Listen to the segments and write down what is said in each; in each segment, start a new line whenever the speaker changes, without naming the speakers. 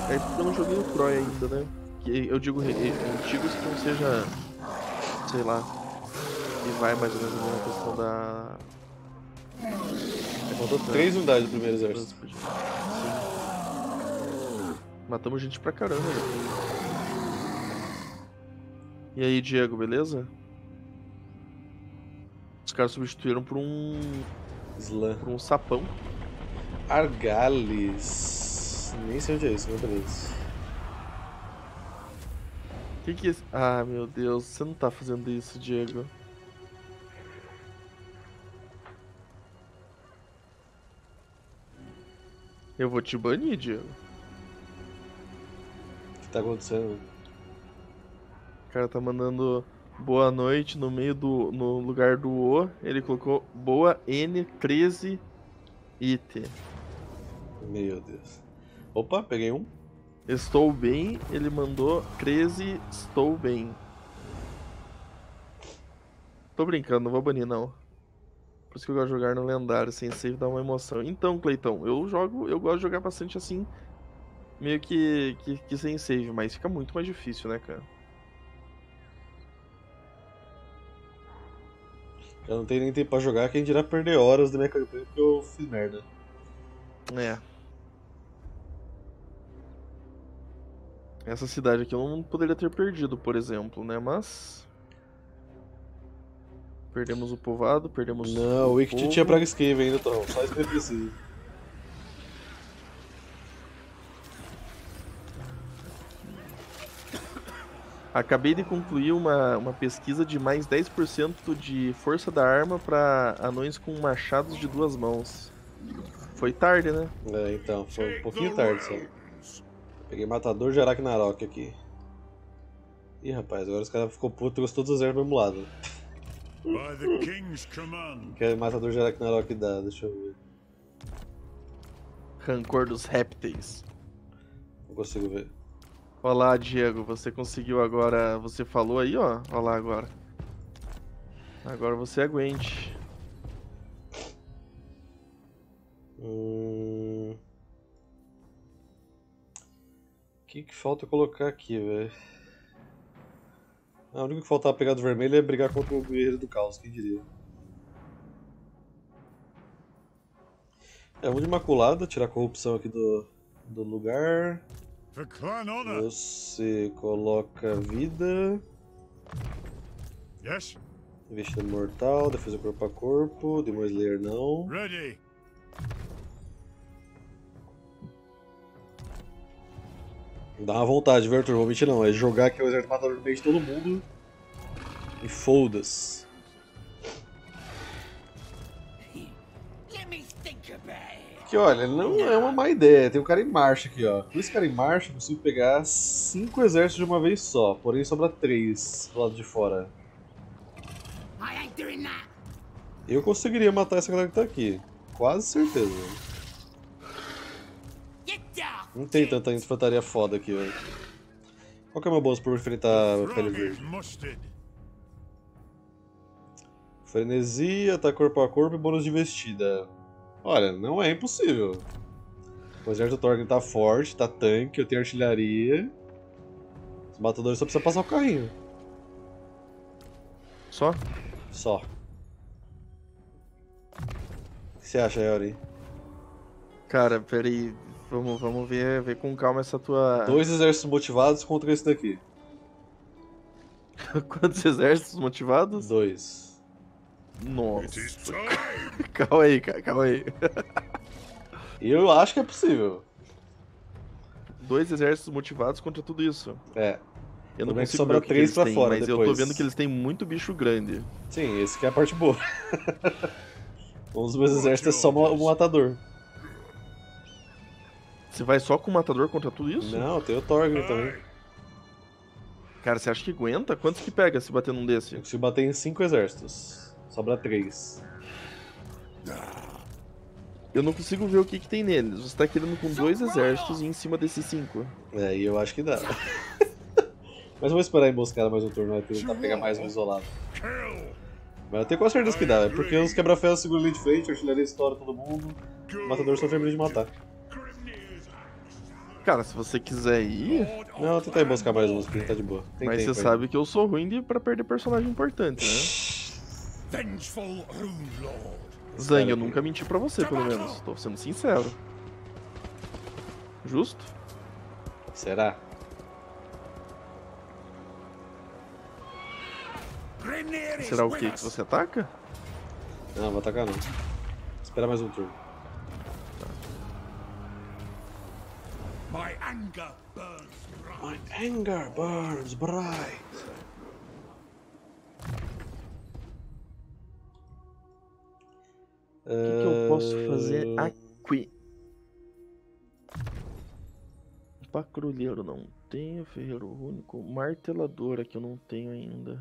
É porque eu não joguei o Troy ainda, né? Que eu digo antigos que não seja, sei lá, que vai mais ou menos na questão da
Faltou 3 unidades do primeiro exército.
Buzzard. Sim. Matamos gente pra caramba, né? E aí, Diego, beleza? Os caras substituíram
Slam.
por um sapão.
Argalis. Nem sei onde é isso, mas beleza.
Que é esse? Ah, meu Deus, você não tá fazendo isso, Diego. Eu vou te banir, Diego.
O que tá acontecendo?
O cara tá mandando boa noite no meio no lugar do O. Ele colocou boa N13 IT.
Meu Deus. Opa, peguei um.
Estou bem, ele mandou 13, estou bem. Tô brincando, não vou banir não. Por isso que eu gosto de jogar no lendário, sem save dá uma emoção. Então, Cleitão, eu gosto de jogar bastante assim, meio que sem save, mas fica muito mais difícil, né, cara?
Eu não tenho nem tempo pra jogar, quem dirá perder horas da minha campanha porque eu fiz merda.
É. Essa cidade aqui eu não poderia ter perdido, por exemplo, né? Mas. Perdemos o povoado, perdemos
Não, o Wicked
povo.
tinha Praga Escape ainda, Tom. Só isso que ele precisa.
Acabei de concluir uma pesquisa de mais 10% de força da arma para anões com machados de 2 mãos. Foi tarde, né?
É, então, foi um pouquinho tarde só. Peguei Matador de Arachnarok aqui. Ih, rapaz, agora os caras ficou puto e trouxe todos os exércitos do mesmo lado. O que é Matador de Arachnarok dá? Deixa eu ver.
Rancor dos répteis.
Não consigo ver.
Olá, Diego, você conseguiu agora. Você falou aí, ó. Olha lá agora. Agora você aguente.
O que falta colocar aqui, velho? Ah, o único que faltava pegar do vermelho é brigar contra o Guerreiro do Caos, quem diria. É, vamos de Imaculada, tirar a corrupção aqui do lugar. Você coloca vida.
Yes.
Investida mortal, defesa corpo a corpo, Demon Slayer não.
Ready.
Dá uma vontade, viu, Arthur? Vou mentir não, é jogar aqui o exército matador no meio de todo mundo. E foda-se. Que olha, não é uma má ideia. Tem um cara em marcha aqui, ó. Com esse cara em marcha, eu consigo pegar 5 exércitos de uma vez só. Porém, sobra 3 do lado de fora. Eu conseguiria matar essa galera que tá aqui. Quase certeza. Não tem tanta infantaria foda aqui, velho. Qual que é o meu bônus por enfrentar a pele verde? Frenesia, ataque corpo a corpo e bônus de investida. Olha, não é impossível. O exército do Thorgrim tá forte, tá tanque, eu tenho artilharia. Os matadores só precisam passar o carrinho.
Só?
Só. O que você acha, Yori?
Cara, peraí. Vamos ver com calma essa tua.
2 exércitos motivados contra esse daqui.
Quantos exércitos motivados?
2.
Nossa. Calma aí, cara, calma aí.
Eu acho que é possível.
2 exércitos motivados contra tudo isso.
É.
Eu não
Como é que
consigo
sobra
ver o que
3
eles
pra
têm,
fora
mas eu
depois?
tô vendo que eles têm muito bicho grande.
Sim, esse que é a parte boa. Um dos meus exércitos é só um matador.
Você vai só com o matador contra tudo isso?
Não, tem o Thorgrim também.
Cara, você acha que aguenta? Quantos que pega se bater num desse?
Eu consigo bater em 5 exércitos. Sobra 3.
Eu não consigo ver o que tem neles. Você tá querendo com 2 exércitos e em cima desses 5.
É, e eu acho que dá. Mas eu vou esperar emboscar mais um turno, vai tentar pegar mais um isolado. Mas eu tenho quase certeza que dá, é porque os quebra-ferros seguram ali de frente, a artilharia estoura todo mundo, o matador só termina de matar.
Cara, se você quiser ir,
Não, vou tentar ir buscar mais uns, porque tá de boa. Tem
mas
tempo
você
ainda.
sabe que eu sou ruim pra perder personagem importante, né?
Vengeful Rune Lord.
Zang, eu
aqui.
nunca menti pra você, pelo menos. Tô sendo sincero. Justo?
Será?
Grenir is
Será o
with
quê? Que
us.
você ataca?
Não, vou atacar não. Espera mais um turno.
My anger burns bright.
My anger burns bright.
O que eu posso fazer aqui? Patrulheiro não tenho, ferreiro único, marteladora que eu não tenho ainda.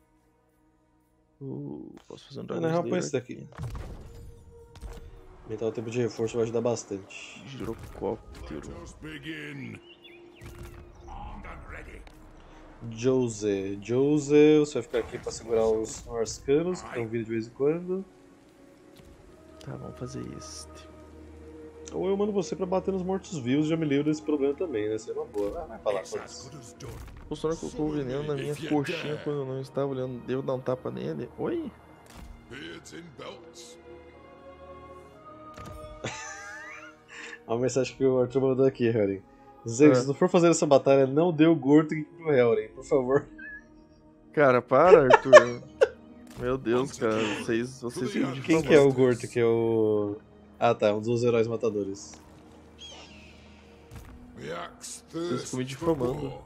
Posso fazer um
Na
Dragon
real, põe
Slayer
esse daqui. Aumentar o tempo de reforço vai ajudar bastante.
Girocóptero.
Let us begin. Armed and ready.
Jose, você vai ficar aqui pra segurar os arcanos que estão vindo de vez em quando.
Tá, vamos fazer este.
Ou eu mando você pra bater nos mortos-vivos e já me livro desse problema também, né? Isso é uma boa. Ah, vai falar,
It's as
foda-se.
good as done.
O Sora colocou o veneno na minha coxinha quando eu não estava olhando. Devo dar um tapa nele? Oi?
Beards in belts.
Olha a mensagem que o Arthur mandou aqui, Harry. Zé, se não for fazer essa batalha, não dê o Gortuk pro Helren, por favor.
Cara, para, Arthur. Meu Deus, cara. Vocês ficam de
Quem que é o Gortuk? É o... Ah tá, um dos heróis matadores.
The axe
Vocês ficam me
thirsts for
difamando.
gore.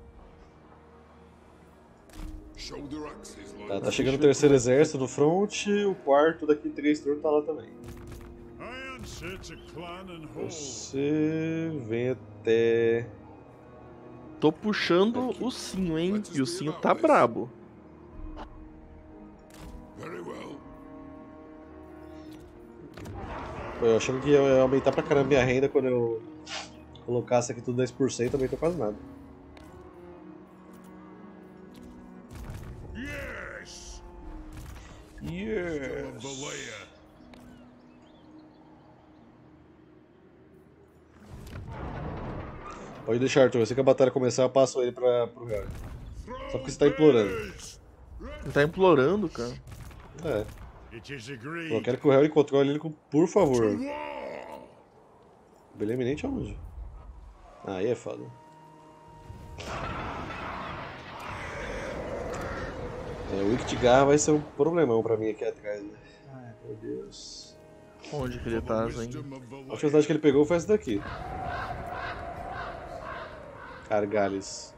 Shoulder axes like
Tá chegando o terceiro exército no front, o quarto daqui 3 turnos tá lá também.
I answer to clan and hall.
Você vem até...
Tô puxando o Sinho, hein? E o Sinho tá brabo.
Very well.
Pô, eu achando que ia aumentar pra caramba minha renda quando eu colocasse aqui tudo 10%, aumentou quase nada.
Yes.
Yes!
Valea.
Pode deixar, Arthur, assim que a batalha começar eu passo ele pro Helren. Só porque você tá implorando.
Ele tá implorando, cara.
É,
It is
eu
agreed.
quero que o Helren controle ele, por favor.
War.
Beleza eminente aonde? Aí é foda. O Wicked Garra vai ser um problemão pra mim aqui atrás. Né? Ai, meu Deus.
Onde que ele tá, Zang?
Wisdom of
A última
Valea.
cidade que ele pegou foi essa daqui. Cargales.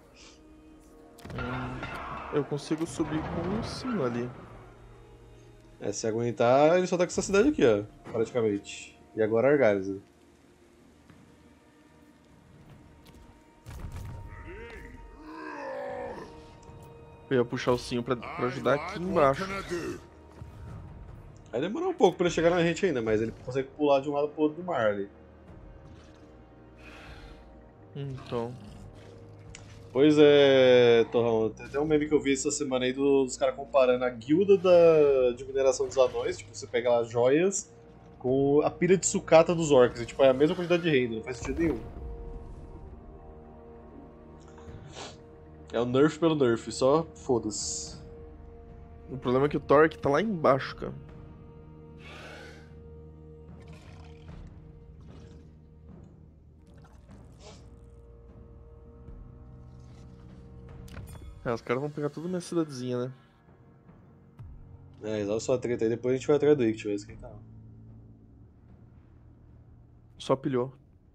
Eu consigo subir com o Sinho ali.
É, se aguentar, ele só tá com essa cidade aqui, ó. Praticamente. E agora Argales. Né?
Eu ia puxar o Sinho pra ajudar aqui
What
embaixo.
can I do?
Vai demorar um pouco pra ele chegar na gente ainda, mas ele consegue pular de um lado pro outro do mar ali.
Então.
Pois é, Torrão, tem até um meme que eu vi essa semana aí dos caras comparando a guilda de mineração dos anões, tipo, você pega lá joias, com a pilha de sucata dos orcs, e tipo, é a mesma quantidade de renda, não faz sentido nenhum. É o nerf pelo nerf, só foda-se.
O problema é que o Torque tá lá embaixo, cara. Os caras vão pegar tudo minha cidadezinha, né?
É, resolve sua treta aí, depois a gente vai atrás do Ict, ver se quem tá.
Só pilhou.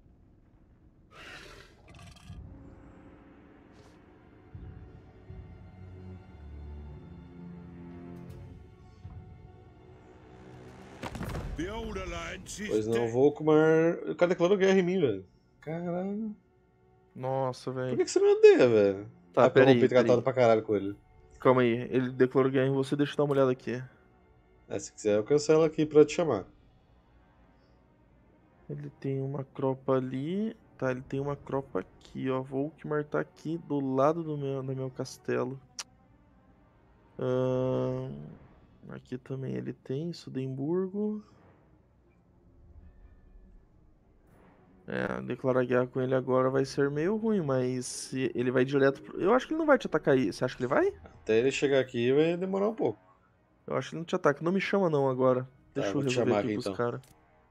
The old alliance is
Pois não,
dead.
Volkmar. O cara declarou guerra em mim, velho. Caralho.
Nossa,
Por
velho.
que você me odeia, velho?
Tá,
porque eu
peraí,
rompei tratado
peraí.
pra caralho com ele.
Calma aí. Ele declarou guerra em você, deixa eu dar uma olhada aqui.
É, se quiser eu cancelo aqui pra te chamar.
Ele tem uma cropa ali. Tá, ele tem uma cropa aqui, ó. Volkmar tá aqui do lado do meu castelo. Aqui também ele tem, Sudemburgo. É, declarar guerra com ele agora vai ser meio ruim, mas se ele vai direto pro... Eu acho que ele não vai te atacar aí. Você acha que ele vai?
Até ele chegar aqui vai demorar um pouco.
Eu acho que ele não te ataca. Não me chama não agora.
Tá,
Deixa eu
vou te
resolver
chamar
aqui
aqui
com os
então.
caras.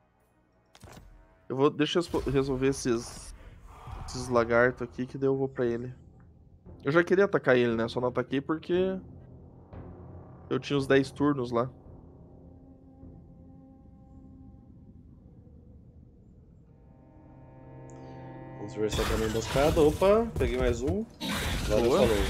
Deixa eu resolver esses lagartos aqui que daí eu vou pra ele. Eu já queria atacar ele, né? Só não ataquei porque eu tinha os 10 turnos lá.
Vamos ver se tá dando emboscada. Opa, peguei mais um. Valeu,
Boa.
falou.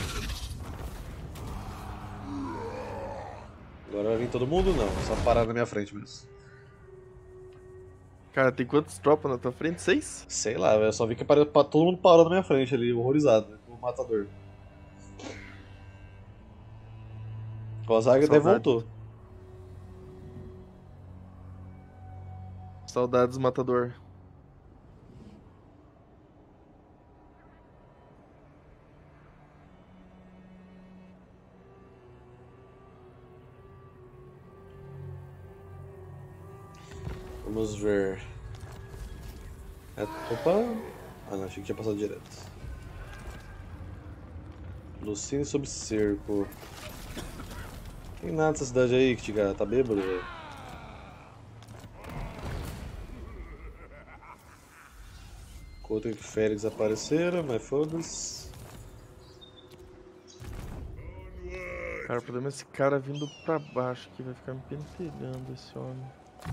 Agora vai vir todo mundo? Não, só parar na minha frente mesmo.
Cara, tem quantas tropas na tua frente? 6?
Sei lá, eu só vi que todo mundo parou na minha frente ali, horrorizado, né, com o matador. O Zaga até
Saudade.
voltou.
Saudades, matador.
Vamos ver. Opa! Ah não, achei que tinha passado direto. Lucine sob cerco. Tem nada nessa cidade aí, que tá bêbado, velho. Contra que Félix apareceram, mas foda-se.
Cara, o problema é esse cara vindo pra baixo aqui. Vai ficar me pentelhando esse homem.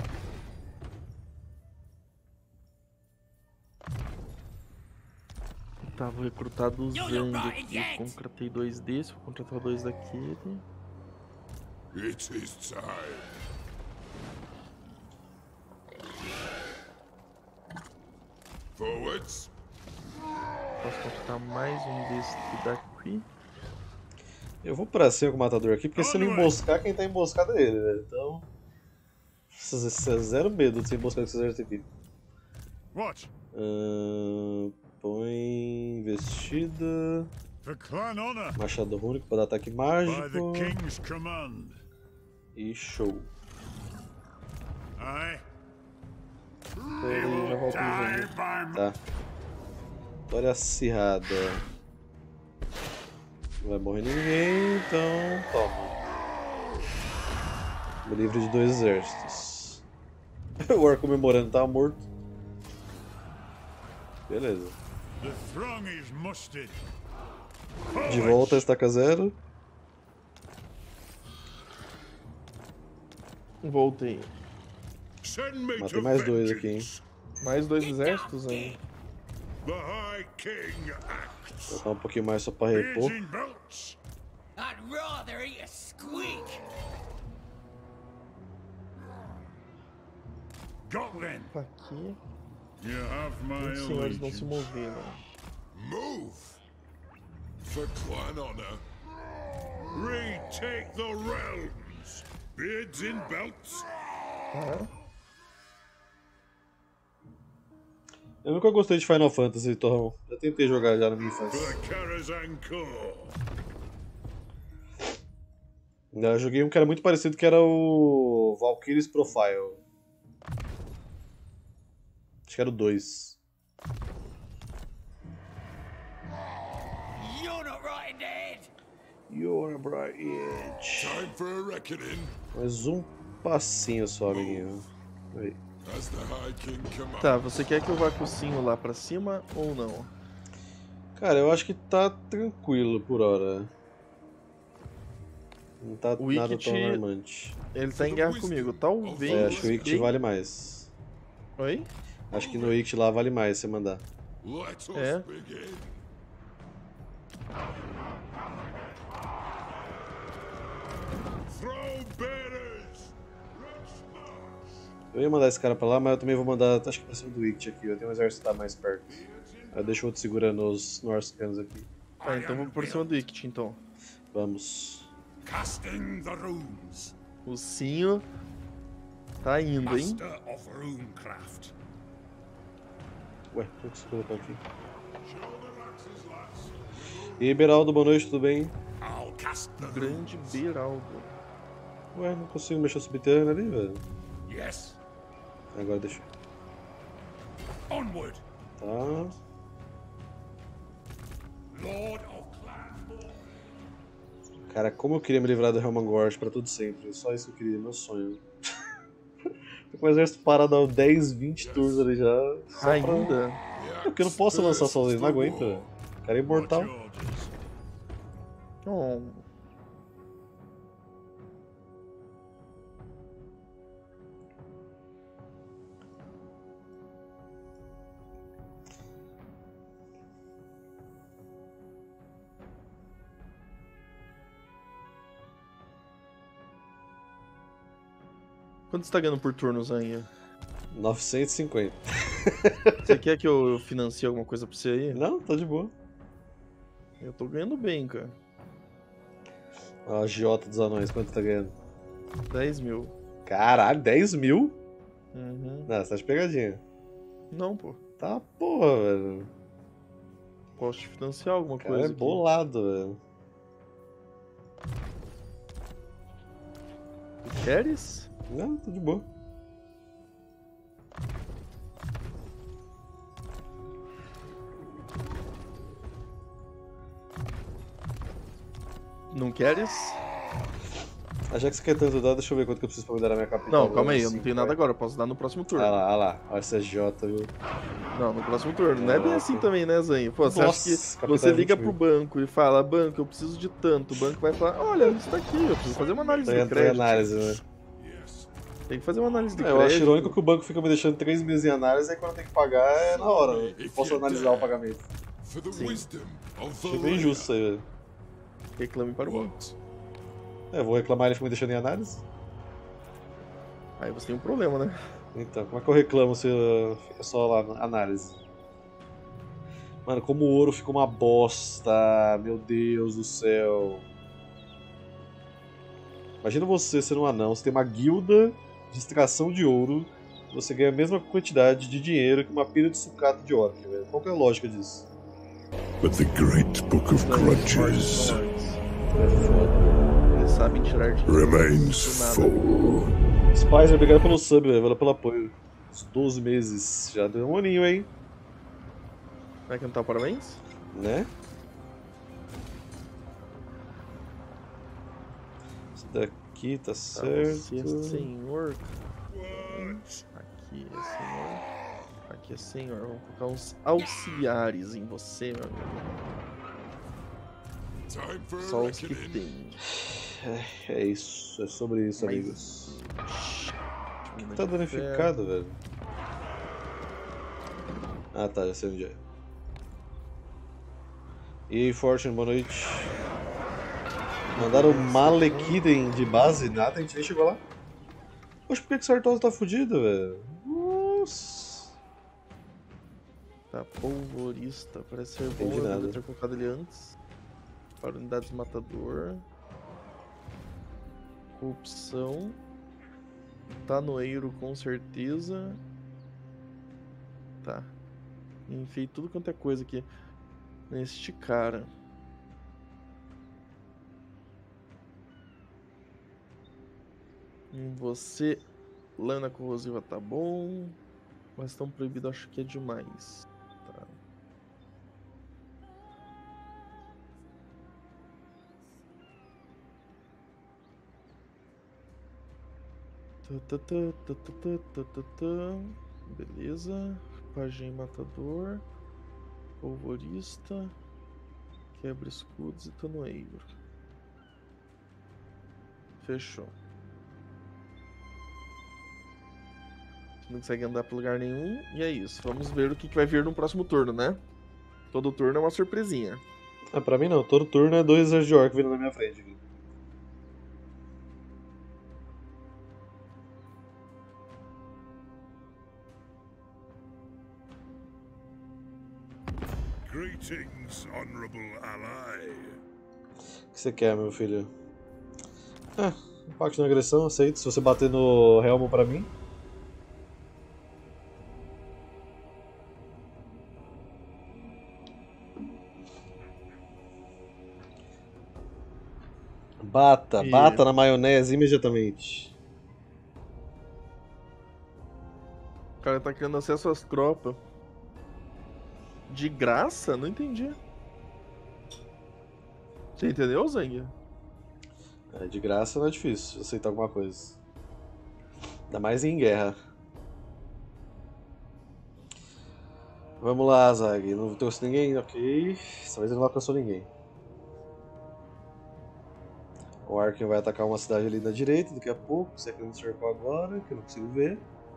Tá, vou recrutar do Zang aqui. Contratei 2 desse, vou contratar 2 daquele.
It is time. Forwards.
Posso contratar mais um desse daqui.
Eu vou pra cima com o matador aqui, porque se eu não emboscar, quem tá emboscado é ele, velho. Então. Zero medo de ser emboscado com esse exército aqui.
What?
Põe investida,
For clan honor.
machado único para dar ataque
By
mágico
the king's command.
e show.
Aye.
Peraí, já volto no
Die
jogo.
by
Tá. Vitória acirrada. Não vai morrer ninguém, então toma. Me livre de 2 exércitos. O War comemorando tava morto. Beleza.
The throng is mustered.
De volta, estaca 0.
Voltei.
Send me
Matei
to
mais 2 aqui, hein.
vengeance.
Mais 2 exércitos aí.
The High King acts.
Vou botar um pouquinho mais só pra repor.
Beards in belts.
I'd rather eat a squeak.
Goblin.
Aqui.
You have my
Os senhores não se
allegiance.
moveram.
Move. For clan honor. Retake the realms. Beards in belts.
Tá.
Eu nunca gostei de Final Fantasy, Torrão. Já tentei jogar já na minha
For
infância.
Karazhan Core.
Eu joguei um que era muito parecido, que era o Valkyrie's Profile. Acho que era o 2.
You're not right in the head.
You're a bright edge.
Time for a reckoning.
Mais um passinho só, amiguinho. Aí.
As the High King commands.
Tá, você quer que eu vá com o Sinho lá pra cima ou não?
Cara, eu acho que tá tranquilo por hora. Não tá
O
nada
Wicked-
tão alarmante.
Ele tá em guerra comigo, talvez.
É, acho que o Wicked
bem-
vale mais.
Oi?
Acho que no Wicked lá vale mais se mandar.
Let us
É.
begin. Throw bearers. Let's march.
Eu ia mandar esse cara pra lá, mas eu também vou mandar, acho que pra cima do Wicked aqui. Eu tenho um exército que tá mais perto. Aí deixa o outro segurando os Norsecanos aqui.
Tá, então vamos por cima do Ict, então.
Vamos.
Casting the runes.
O Sinho tá indo, hein?
Master of runecraft.
Ué, o que você colocou aqui?
Show the axes, lads.
E aí, Beraldo, boa noite, tudo bem?
I'll cast the
Grande
runes.
Beraldo.
Ué, não consigo mexer o subterrâneo ali, velho.
Yes.
Agora deixa.
Onward. Onward,
Tá.
Lord of Clan.
Cara, como eu queria me livrar do Helmangord pra todo sempre. Só isso que eu queria, meu sonho. Tô com o exército parado há 10, 20 turnos ali já. Só pra...
Ainda?
É porque eu não posso lançar sozinho, não aguenta. O cara é imortal.
Oh. Quanto você tá ganhando por turno, Zanha?
950.
Você quer que eu financie alguma coisa pra você aí?
Não, tá de boa.
Eu tô ganhando bem, cara.
Ó, a Giota dos Anões, quanto tá ganhando?
10 mil.
Caralho, 10 mil?
Uhum.
Não, você tá de pegadinha.
Não, pô.
Tá porra, velho.
Posso te financiar alguma
O cara
coisa
é
aqui.
bolado, velho.
Tu queres?
Não, tá de boa.
Não queres?
Já que você quer tanto dar, deixa eu ver quanto que eu preciso pra me dar a minha capital.
Não, calma aí, eu não
Cinco,
tenho nada
vai.
agora, eu posso dar no próximo turno.
Olha lá. Olha essa Jota, viu?
Não, no próximo turno. Não é bem assim também, né, Zanho? Pô, você
Nossa,
acha que
capital
você
é
liga
20
pro
mil.
banco e fala, banco, eu preciso de tanto. O banco vai falar, olha, isso tá aqui, eu preciso fazer uma análise de
Tem
crédito.
análise, né?
Yes.
Tem que fazer uma análise de
Eu
crédito.
acho irônico que o banco fica me deixando 3 meses em análise e aí quando tem que pagar é na hora, né? Eu posso analisar o pagamento.
For the
Sim.
wisdom of
Achei bem injusto isso aí, velho.
Reclame para o banco.
What?
Eu vou reclamar ele fica me deixando em análise?
Aí você tem um problema, né?
Então, como é que eu reclamo se fica só lá na análise? Mano, como o ouro fica uma bosta, meu Deus do céu. Imagina você sendo um anão, você tem uma guilda de extração de ouro, você ganha a mesma quantidade de dinheiro que uma pilha de sucata de orc, velho. Qual que é a lógica disso?
But the great book of grudges
É foda.
Eles sabem tirar dinheiro
remains
do nada.
full.
Spicer, obrigado pelo sub, velho. Valeu pelo apoio. Uns 12 meses. Já deu um aninho, hein?
Vai cantar o parabéns?
Né? Isso daqui tá
Tá,
certo.
você é senhor. Aqui é senhor. Aqui é senhor. Vamos colocar uns auxiliares em você, meu amigo.
Time for
Só
a
os que
reckoning.
tem.
É isso, é sobre isso,
Mas-
amigos.
Mina
Tá
de
danificado, velho. Ah tá, já sei onde é. E aí, Fortune, boa noite. Mandaram Malekiden de base, nada, a gente nem chegou lá. Poxa, por que o Sartosa tá fudido, velho? Nossa.
Tá, polvorista. Parece ser bom,
Entendi
eu
nada.
devia ter colocado ele antes. Para unidades matador. Corrupção. Tanoeiro com certeza. Tá. Enfiei tudo quanto é coisa aqui neste cara. Em você, lana corrosiva tá bom. Mas tão proibido, acho que é demais. Tá. Beleza. Pajem matador. Polvorista. Quebra escudos e tanoeiro. Fechou. Você não consegue andar pra lugar nenhum. E é isso. Vamos ver o que vai vir no próximo turno, né? Todo turno é uma surpresinha.
Ah, pra mim não, todo turno é 2 exércitos de orc vindo na minha frente aqui.
Greetings, honorable ally.
O que você quer, meu filho? Ah, impacto na agressão, aceito. Se você bater no Helmo pra mim. Bata,
E-
bata na maionese imediatamente.
O cara tá criando acesso às tropas. De graça? Não entendi. Você entendeu, Zang?
É, de graça não é difícil aceitar alguma coisa. Ainda mais em guerra. Vamos lá, Zag. Não trouxe ninguém? Ok. Dessa vez ele não alcançou ninguém. O Arkin vai atacar uma cidade ali na direita daqui a pouco. Se é que ele não cercou agora, que eu não consigo ver.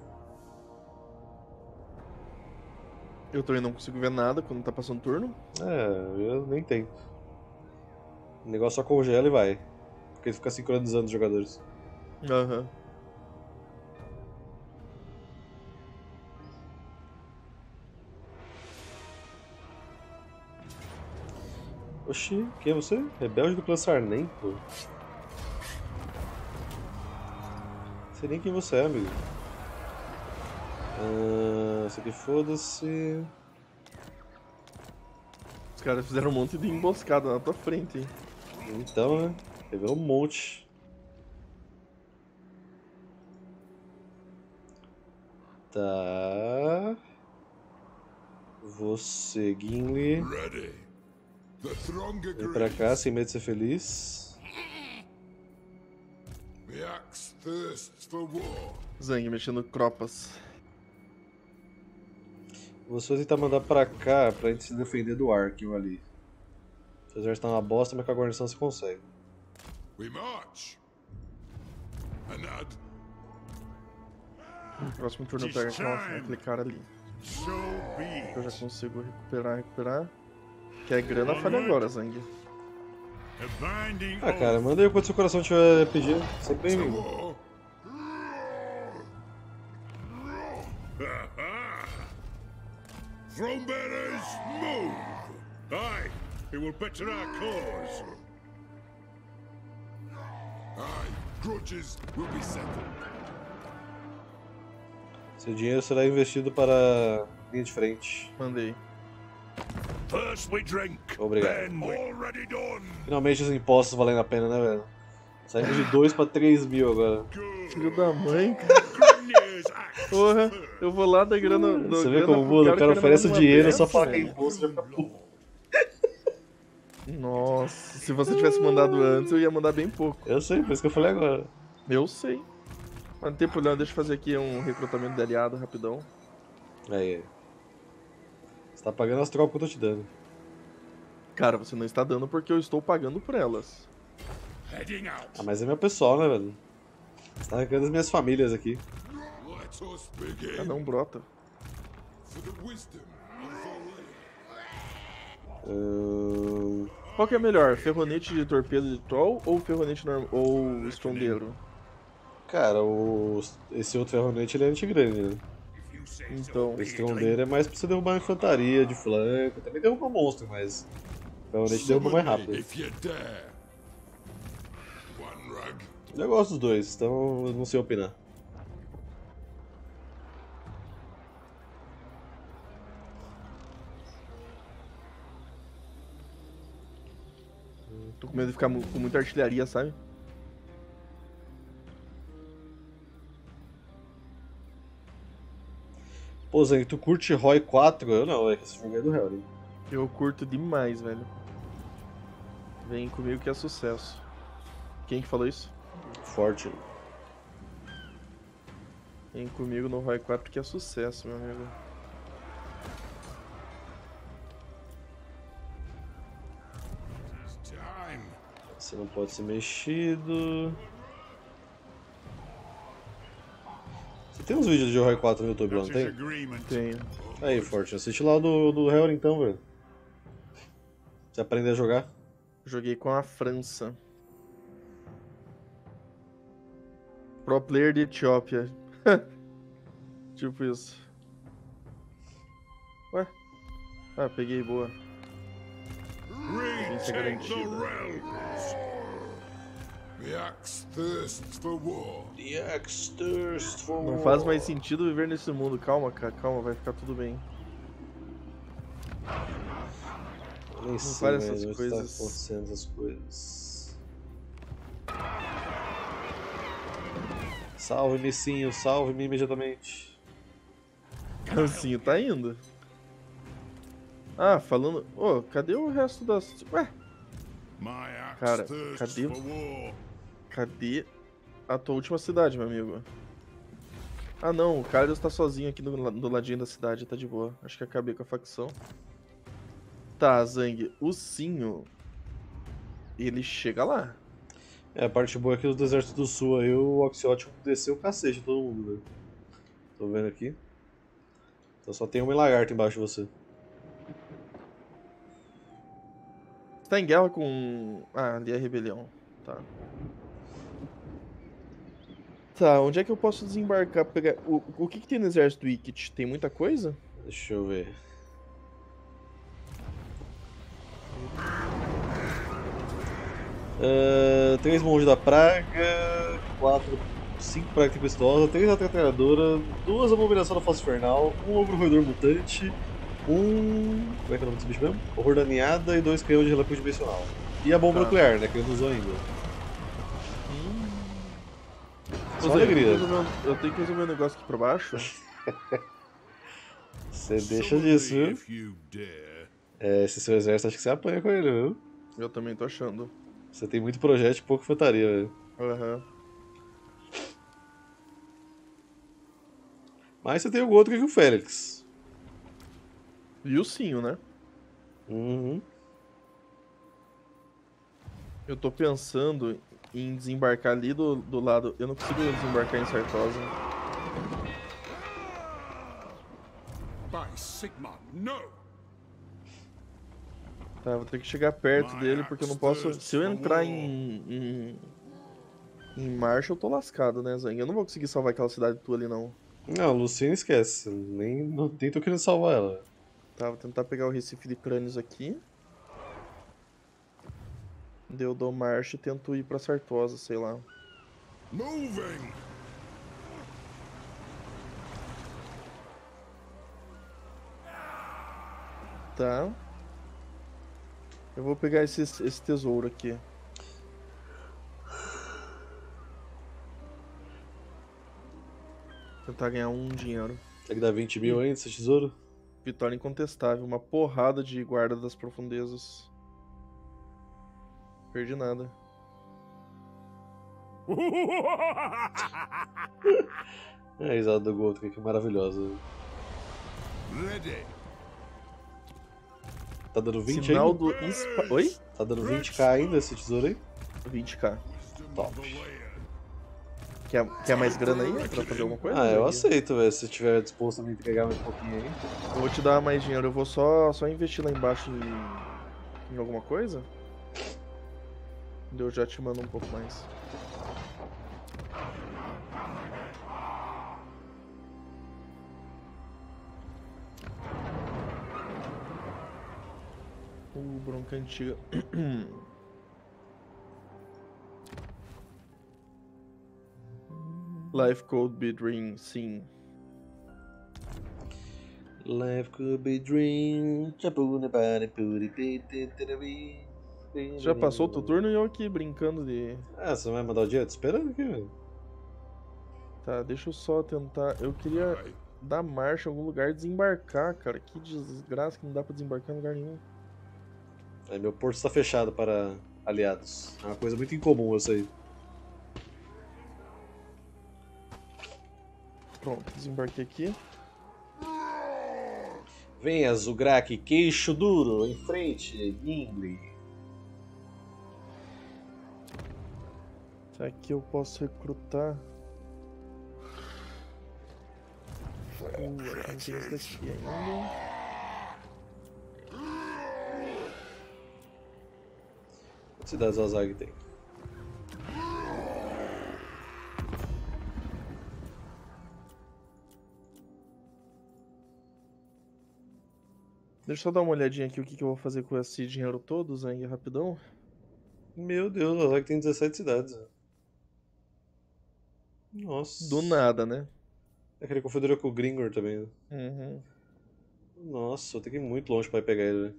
Eu também não consigo ver nada quando tá passando turno.
É, eu nem tento. O negócio só congela e vai. Porque ele fica sincronizando os jogadores.
Aham.
Oxi, quem é você? Rebelde do clã Sarnem, pô. Não sei nem quem você é, amigo. Isso aqui foda-se.
Os caras fizeram um monte de emboscada na tua frente, hein?
Então, né? Revelou um monte. Tá. Você, Gimli.
Ready. The throng
Vem pra
agrees.
cá, sem medo de ser feliz.
The axe thirsts for war.
Zang mexendo cropas.
Você vai tentar mandar pra cá pra gente se defender do Arkin ali. O exército tá uma bosta, mas com a guarnição você consegue.
We march. Anad,
No próximo turno eu pego aquele cara ali.
so be
Eu já
it.
consigo recuperar. Quer grana, fale agora, Zang.
A binding
Ah, cara, manda aí quando seu coração estiver pedindo. Sempre bem-vindo.
war. Thronebearers, move! Aye, it will better our cause. Aye, grudges will be settled.
Seu dinheiro será investido para linha de frente.
Mandei.
First we drink,
Obrigado.
then already done.
Finalmente os impostos valendo a pena, né, velho? Saímos de 2 pra 3 mil agora.
Filho da mãe, cara.
Grimnir's axe.
Porra, eu vou lá da grana.
Você vê como muda? O cara oferece o dinheiro, só fala que é imposto já fica puto.
Nossa, se você tivesse mandado antes, eu ia mandar bem pouco.
Eu sei, por isso que eu falei agora.
Eu sei. Mas não tem problema, deixa eu fazer aqui um recrutamento de aliado rapidão.
Aí. Você tá pagando as tropas que eu tô te dando.
Cara, você não está dando porque eu estou pagando por elas.
Heading out.
Ah, mas é meu pessoal, né, velho? Você tá arrancando as minhas famílias aqui.
Let us begin.
Ah, não brota.
For the wisdom of the
Qual que é melhor, ferronete de torpedo de troll ou ferronete ou estrondeiro?
Cara, esse outro ferronete ele é anti-grande, né?
if you say
Então,
O estrondeiro é mais pra você derrubar a infantaria de flanco. Também derruba monstro, mas o ferronete derruba mais rápido.
If you dare. One rag.
Eu gosto dos dois, então eu não sei opinar.
tô com medo de ficar com muita artilharia, sabe?
Pô, Zang, tu curte Roy 4? Eu não, é que esse jogo é do Hell.
Eu curto demais, velho. Vem comigo que é sucesso. Quem que falou isso?
Forte.
Vem comigo no Roy 4 que é sucesso, meu amigo.
It's time.
Você não pode ser mexido. Você tem uns vídeos de Roy 4 no YouTube, não
That is
tem?
agreement.
Tenho.
Aí, Forte, assiste lá o do Hell então, velho. Você aprender a jogar.
Joguei com a França. Pro player de Etiópia. Tipo isso. Ué? Ah, peguei, boa. Isso é
Retake the
garantido.
realms. The axe thirsts for war.
The Axe Thirst for
Não faz mais sentido viver nesse mundo. Calma, cara. Calma, vai ficar tudo bem.
Nem sei
fale
mais
essas
onde
coisas.
tá acontecendo essas coisas. Salve, Missinho, salve-me imediatamente.
Cansinho tá indo. Ah, falando... Ô, cadê o resto das... Ué,
My axe
cara,
thirsts
cadê...
for war.
Cadê a tua última cidade, meu amigo? Ah, não, o Carlos tá sozinho aqui no ladinho da cidade, tá de boa. Acho que acabei com a facção. Tá, Zang, o Sinho... Ele chega lá.
É, a parte boa é que no Deserto do Sul aí o Oxyótico desceu o cacete de todo mundo, velho. Tô vendo aqui. Então só tem uma lagarta embaixo de você.
Você tá em guerra com... Ah, ali é a rebelião. Tá. Tá, onde é que eu posso desembarcar? Pegar... O que que tem no exército do Ikit? Tem muita coisa?
Deixa eu ver. Três monges da praga, 5 praga tempestuosa, 3 atrapalhadora, 2 abominação da fossa infernal, 1 ogro roedor mutante, como é que é o nome desse bicho mesmo? Horror da ninhada e 2 canhões de relâmpago dimensional. E a bomba
Tá.
nuclear, né, que ele não usou ainda. Só
Ô, Zé,
alegria.
eu tenho que resolver um negócio aqui pra baixo.
Você deixa
Some of
disso,
me
viu?
if you dare.
Esse seu exército acho que você apanha com ele, viu?
Eu também tô achando.
Você tem muito projeto e pouca infantaria, velho.
Aham.
Mas você tem o outro que é o Félix.
E o Sinho, né?
Uhum.
Eu tô pensando em desembarcar ali do lado. Eu não consigo desembarcar em Sartosa.
By Sigma, no!
Tá, vou ter que chegar perto dele porque eu não posso. Se eu entrar em marcha, eu tô lascado, né, Zang? Eu não vou conseguir salvar aquela cidade tua ali, não.
Não, Luciana esquece. Nem tô querendo salvar ela.
Tá, vou tentar pegar o Recife de Crânios aqui. Daí eu dou marcha e tento ir pra Sartosa, sei lá.
Moving!
Tá. Eu vou pegar esse tesouro aqui. Tentar ganhar um dinheiro.
Tem que dar 20 mil ainda esse tesouro?
Vitória incontestável. Uma porrada de guarda das profundezas. Perdi nada.
É a risada do Gold, que maravilhosa.
Ready!
Tá dando 20
Sinal
ainda?
do... Oi?
Tá dando 20k ainda esse tesouro aí?
20k.
Top.
Quer mais grana aí pra fazer alguma coisa?
Ah, eu
Zang?
aceito, velho. Se tiver disposto a me entregar mais um pouquinho aí.
Eu vou te dar mais dinheiro. Eu vou só investir lá embaixo em alguma coisa. Eu já te mando um pouco mais. Bronca antiga. Life could be dream, sim.
Life could be dream.
Já passou o teu turno e eu aqui brincando de...
Ah, você vai mandar o dinheiro? Tô esperando aqui, velho.
Tá, deixa eu só tentar... Eu queria dar marcha em algum lugar e desembarcar, cara. Que desgraça que não dá pra desembarcar em lugar nenhum.
Aí meu porto está fechado para aliados. É uma coisa muito incomum essa aí.
Pronto, desembarquei aqui.
Venha, Zugrak, queixo duro, em frente, Gimli.
Será que eu posso recrutar? Não tem esse daqui ainda.
Quantas cidades o Azag tem?
Deixa eu só dar uma olhadinha aqui o que eu vou fazer com esse dinheiro todo, Zang, rapidão.
Meu Deus, o Azag tem 17 cidades. Nossa.
Do nada, né?
É que ele confederou com o Gringor também. Né?
Uhum.
Nossa, vou ter que ir muito longe pra ir pegar ele. Né?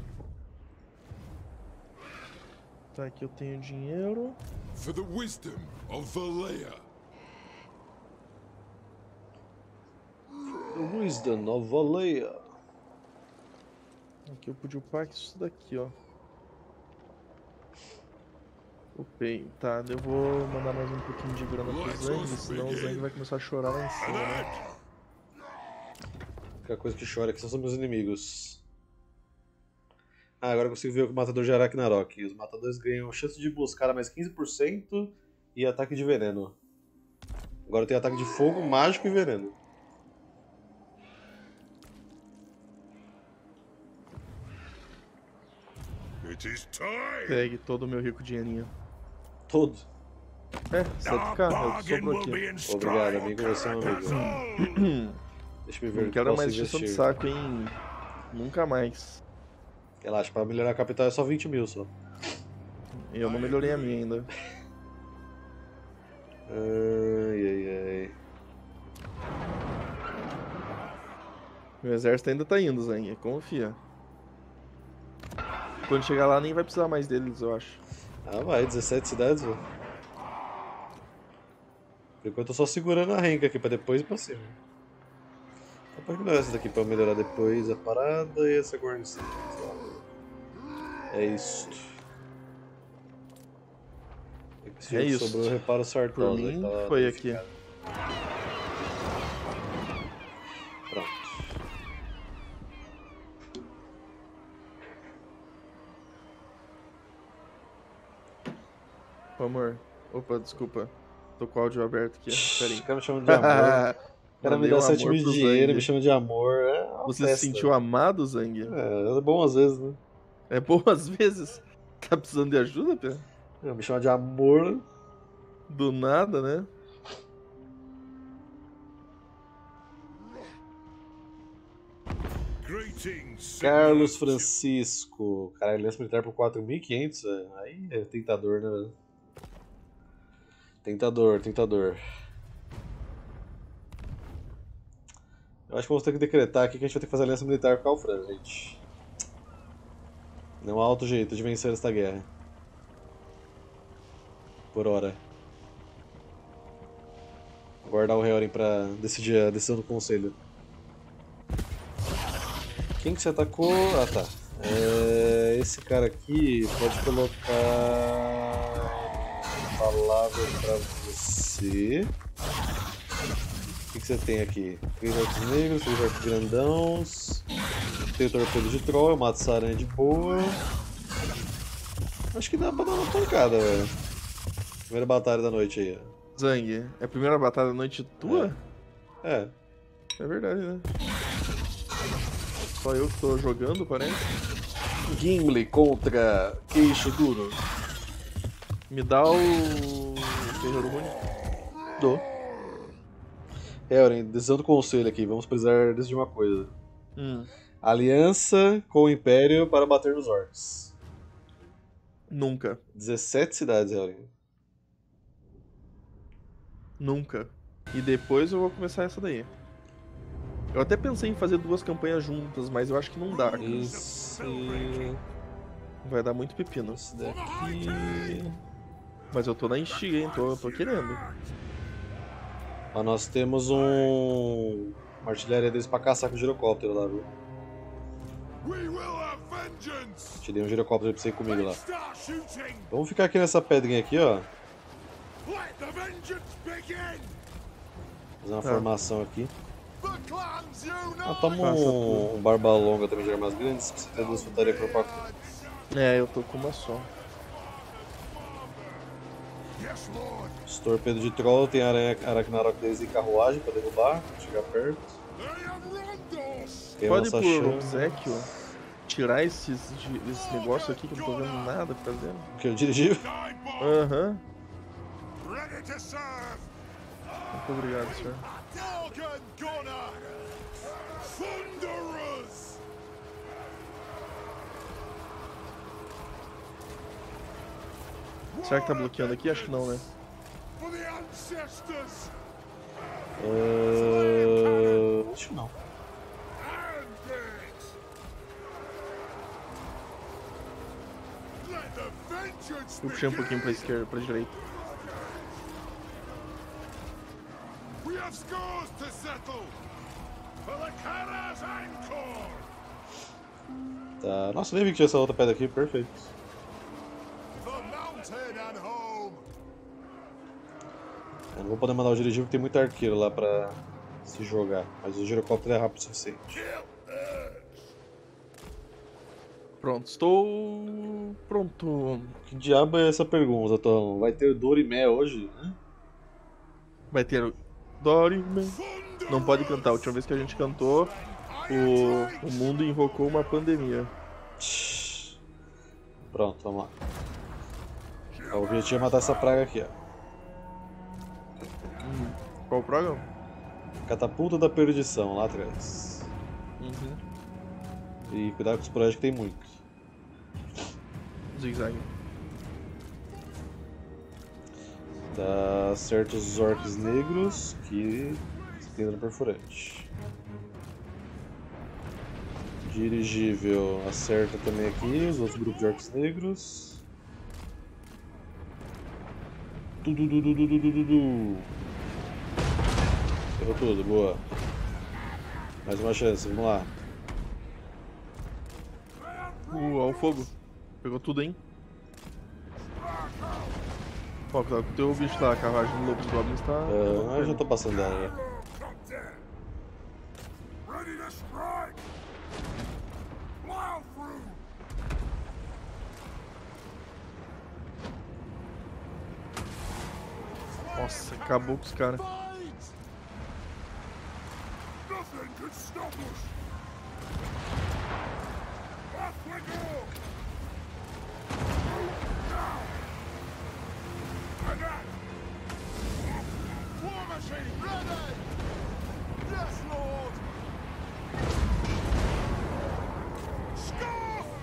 Tá, aqui eu tenho dinheiro.
For the wisdom of Valea.
The Wisdom of Valea.
Aqui eu pude upar isso daqui, ó. Upei. Tá, eu vou mandar mais um pouquinho de grana pro Zang, senão o Zang vai começar a chorar lá em cima, né?
A única coisa que chora aqui são os meus inimigos. Ah, agora eu consigo ver o matador de Ragnarok. Os matadores ganham chance de buscar a mais 15% e ataque de veneno. Agora tem ataque de fogo, mágico e veneno.
It is time.
Pegue todo o meu rico dinheirinho.
Todo.
É, sai
Our
do carro,
bargain
sobrou
will be
aqui.
in
Obrigado,
stride,
amigo. Você é um amigo. Deixa eu ver o
Não
que
quero
posso
mais encheção de
investir.
saco, hein? Nunca mais.
Relaxa, pra melhorar a capital é só 20 mil só.
Eu não melhorei a minha ainda.
Ai, ai, ai.
Meu exército ainda tá indo, Zang. Confia. Quando chegar lá, nem vai precisar mais deles, eu acho.
Ah, vai, 17 cidades, velho. Por enquanto eu tô só segurando a renca aqui pra depois ir pra cima. Dá pra ignorar essa daqui pra melhorar depois a parada e essa guarnição. É isto. Esse
É
jogo
isso.
sobrou, repara o Sartosa.
Por mim, foi aqui.
Pronto.
Ô, amor. Opa, desculpa. Tô com o áudio aberto aqui. Pera aí.
Os caras me chamam de amor. O cara me
Mandei
dá
um
7
amor
mil de
pro
dinheiro,
Zang.
me chama de amor. É uma
Você se
festa.
sentiu amado, Zang?
É bom às vezes, né?
É bom às vezes. Tá precisando de ajuda, Pia?
Me chama de amor.
Do nada, né?
Greetings,
Carlos
Sigurd.
Francisco. Cara, aliança militar por 4.500, velho. Aí é tentador, né, velho? Tentador, tentador. Eu acho que vamos ter que decretar aqui que a gente vai ter que fazer aliança militar com a Alfran, gente. Não há outro jeito de vencer esta guerra. Por hora. Guardar o Heorin pra decidir a decisão do conselho. Quem que você atacou? Ah, tá. Esse cara aqui pode colocar palavra pra você. O que você tem aqui? 3 arcos negros, 3 arcos grandãos. Tem o torpedo de troll, eu mato essa aranha de boa. Acho que dá pra dar uma pancada, velho. Primeira batalha da noite aí, ó.
Zang, é a primeira batalha da noite tua?
É.
É verdade, né? Só eu que tô jogando, parece.
Gimli contra Queixo Duro.
Me dá o Ferreiro Rune.
Dou. Heorin, decisão do conselho aqui. Vamos precisar decidir uma coisa. Aliança com o Império para bater nos orcs.
Nunca.
17 cidades, Heorin.
Nunca. E depois eu vou começar essa daí. Eu até pensei em fazer 2 campanhas juntas, mas eu acho que não dá, cara.
Esse
Vai dar muito pepino.
daqui.
Mas eu tô na instiga, hein? Tô querendo.
Ó, nós temos uma artilharia deles pra caçar com o girocóptero lá, viu?
We will have vengeance.
Te dei um girocóptero pra você ir comigo lá.
Start shooting.
Vamos ficar aqui nessa pedrinha aqui, ó.
Let the vengeance begin.
Fazer uma formação aqui.
The clans unite.
Toma um barba longa também de armas grandes, pra você ter 2 fantarias por pacote.
É, eu tô com uma só.
Yes, Lord.
Os torpedos de troll, tem aranha Ragnarok deles em carruagem pra derrubar, chegar perto.
I am Rondos.
Tem
Pode
lança
por
chama.
obséquio tirar esse negócio aqui que eu não tô vendo nada fazendo.
Que eu dirigi.
Die bomb.
Aham.
Ready to serve.
Muito obrigado, senhor.
Morgan Gunner. Thunderers.
Será que tá bloqueando aqui? Acho que não, né?
For the ancestors.
Acho que não.
And it. Let the vengeance
Eu puxei um pouquinho pra
begin.
esquerda, pra direita.
We have scores to settle. For the Kara's Anchor.
Tá. Nossa, nem vi que tinha essa outra pedra aqui, perfeito.
The mountain and home.
Eu não vou poder mandar o dirigível porque tem muito arqueiro lá pra se jogar, mas o girocóptero é rápido o suficiente.
Pronto, estou pronto.
Que diabo é essa pergunta, Tom? Vai ter Dorimé hoje? Né?
Vai ter o Doryman. Não pode cantar. A última vez que a gente cantou, o mundo invocou uma pandemia.
Pronto, vamos lá. O objetivo é matar essa praga aqui, ó.
Qual o programa?
Catapulta da perdição, lá atrás.
Uhum.
E cuidado com os projetos que tem muito.
Zigue-zague.
Dá certos orcs negros que tem dano perfurante. Dirigível acerta também aqui os outros grupos de orcs negros. Errou tudo, boa. Mais uma chance, vamos lá.
Ó, o fogo. Pegou tudo, hein? Ó, cuidado com o teu bicho lá, a carruagem do Lobos Goblins tá.
Eu já tô passando dela, né?
Ready to strike. Plow through.
Nossa, acabou com os caras.
Nothing could stop us. Off we go. And that. War machine ready. Yes, Lord. Score.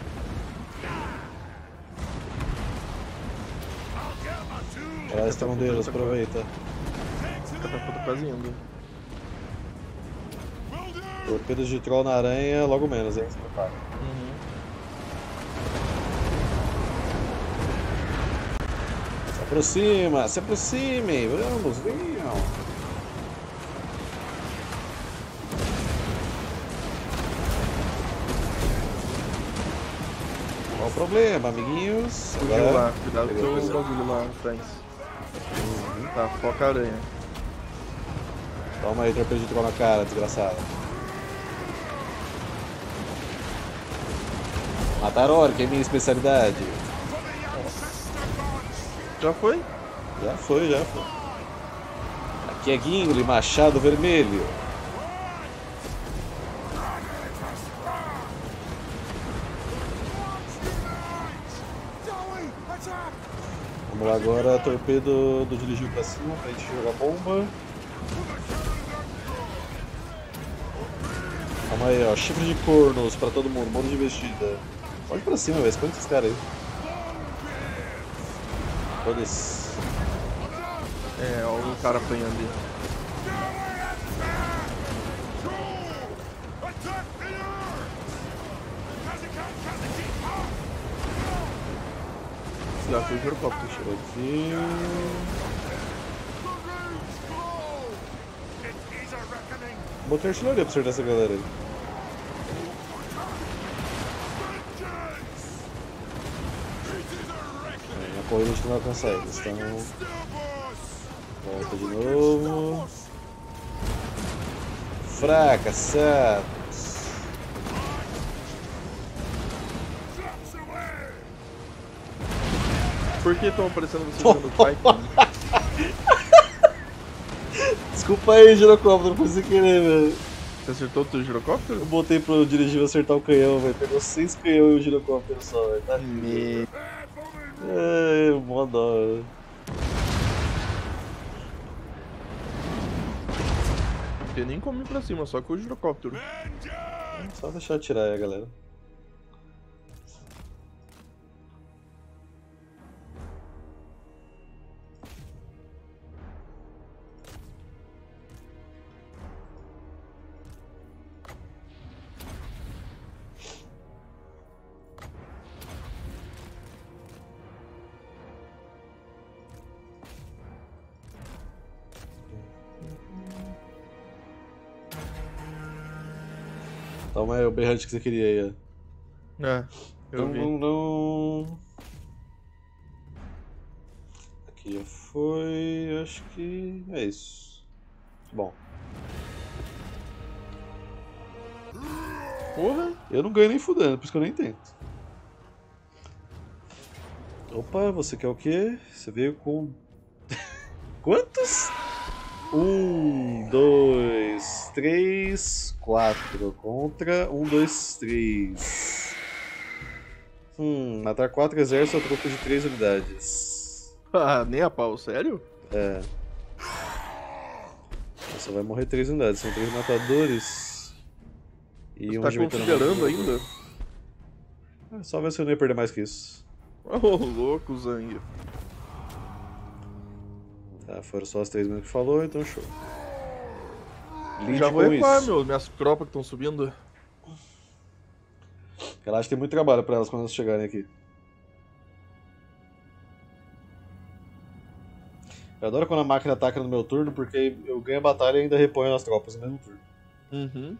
I'll get my tools.
Traz Trondeiros, aproveita.
Catapulta quase indo.
Will do.
Torpedos de troll na aranha, logo menos, hein? Se prepara.
Uhum.
Se aproximem, vamos, venham. Qual o problema, amiguinhos?
Fugiu lá, cuidado com
Pegou,
o
pegou.
bagulho lá, Franz. Tá, foca a aranha.
Toma aí, torpedo de troll na cara, desgraçado. Matar orc é minha especialidade.
Já foi?
Já foi, já foi. Aqui é Gimli, machado vermelho. Vamos lá agora, torpedo do dirigível pra cima pra gente jogar bomba. Calma aí, ó, chifre de cornos pra todo mundo, modo de investida. Pode pra cima, velho, esconde esses caras aí. Foda-se.
É, ó, o cara apanhando ali.
Attack the earth.
Já foi o girocóptero.
Chegou aqui.
It is a reckoning.
Botei artilharia pra acertar essa galera aí. Na corrida a gente não vai alcançar eles, então. Volta de novo. Fracassados.
Por que estão aparecendo vocês jogando Viking?
Desculpa aí, girocóptero, foi sem querer, velho.
Você acertou o teu girocóptero?
Eu botei pro dirigível acertar o canhão, velho. Pegou 6 canhões e o girocóptero só, velho. Tá
Me...
É, mó dó, velho.
Eu nem comi pra cima, só com o girocóptero.
Só deixar atirar aí, galera. Toma aí o berrante que você queria aí, ó.
É, eu vi.
Não. Aqui já foi. Acho que é isso. Bom.
Porra!
Eu não ganho nem fudendo, por isso que eu nem tento. Opa, você quer o quê? Você veio com. Quantos? 1, 2, 3, 4 contra 1, 2, 3. Matar 4 exércitos a troco de 3 unidades.
Ah, nem a pau, sério?
É. Você vai morrer 3 unidades, são 3 matadores. E
Você
um
tá
regimento
considerando
normal.
ainda?
É, só ver se eu não ia perder mais que isso.
Ô, louco, Zang.
Tá, foram só as 3 mesmo que falou, então show. Lide
Já vou
com
recuar,
isso.
minhas tropas que estão subindo.
Relaxa, tem muito trabalho pra elas quando elas chegarem aqui. Eu adoro quando a máquina ataca no meu turno, porque eu ganho a batalha e ainda reponho as tropas no mesmo turno.
Uhum.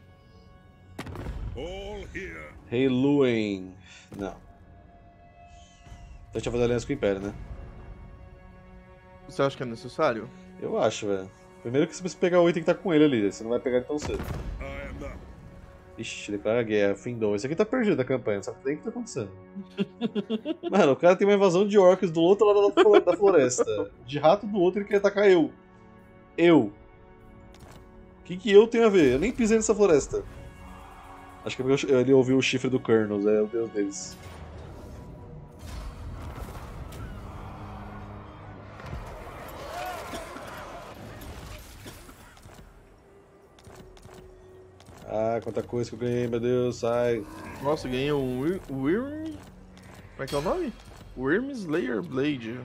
All here.
Rei Luen. Não. Então a gente vai fazer aliança com o Império, né?
Você acha que é necessário?
Eu acho, velho. Primeiro que se você pegar o item que tá com ele ali, você não vai pegar ele tão cedo.
I am the
Ixi, declara guerra, findou. Esse aqui tá perdido da campanha, sabe nem o que tá acontecendo. Mano, o cara tem uma invasão de orcs do outro lado da floresta. De rato do outro ele quer atacar eu. Eu. O que eu tenho a ver? Eu nem pisei nessa floresta. Acho que é porque ele ouviu o chifre do Kurnos, é o deus deles. Ah, quanta coisa que eu ganhei, meu Deus, sai.
Nossa, eu ganhei um Wyrm... Como é que é o nome? Wyrm Slayer Blade.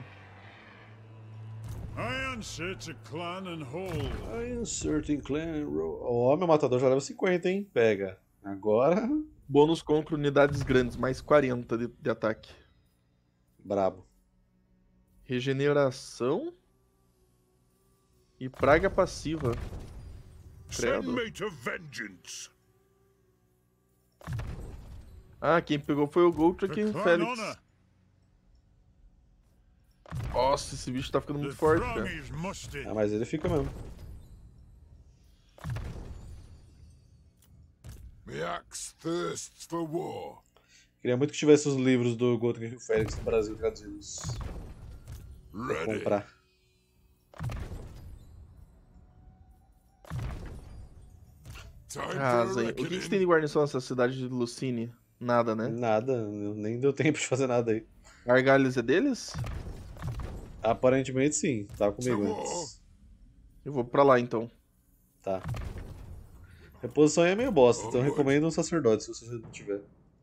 I answer to clan and hold.
I insert in clan roll. Ó, meu matador já leva 50, hein? Pega. Agora.
Bônus contra unidades grandes, mais 40 de ataque.
Brabo.
Regeneração. E praga passiva.
Send
Credo.
me to vengeance.
Ah, quem pegou foi o Gold
For
aqui,
clan
Félix.
honor.
Nossa, esse bicho tá ficando
The
muito forte,
throng
cara.
is mustered.
Ah, mas ele fica mesmo.
The axe thirsts for war.
Queria muito que tivesse os livros do Gotrek e o Félix no Brasil traduzidos. Pra
Ready.
comprar.
Time
Ah,
for a
Zen. O que
reckoning.
você tem de guarnição nessa cidade de Lucine? Nada, né?
Nada, nem deu tempo de fazer nada aí.
Argales é deles?
Aparentemente sim, tava comigo antes.
Eu vou pra lá então.
Tá. Reposição aí é meio bosta, então eu recomendo um sacerdote se você não tiver.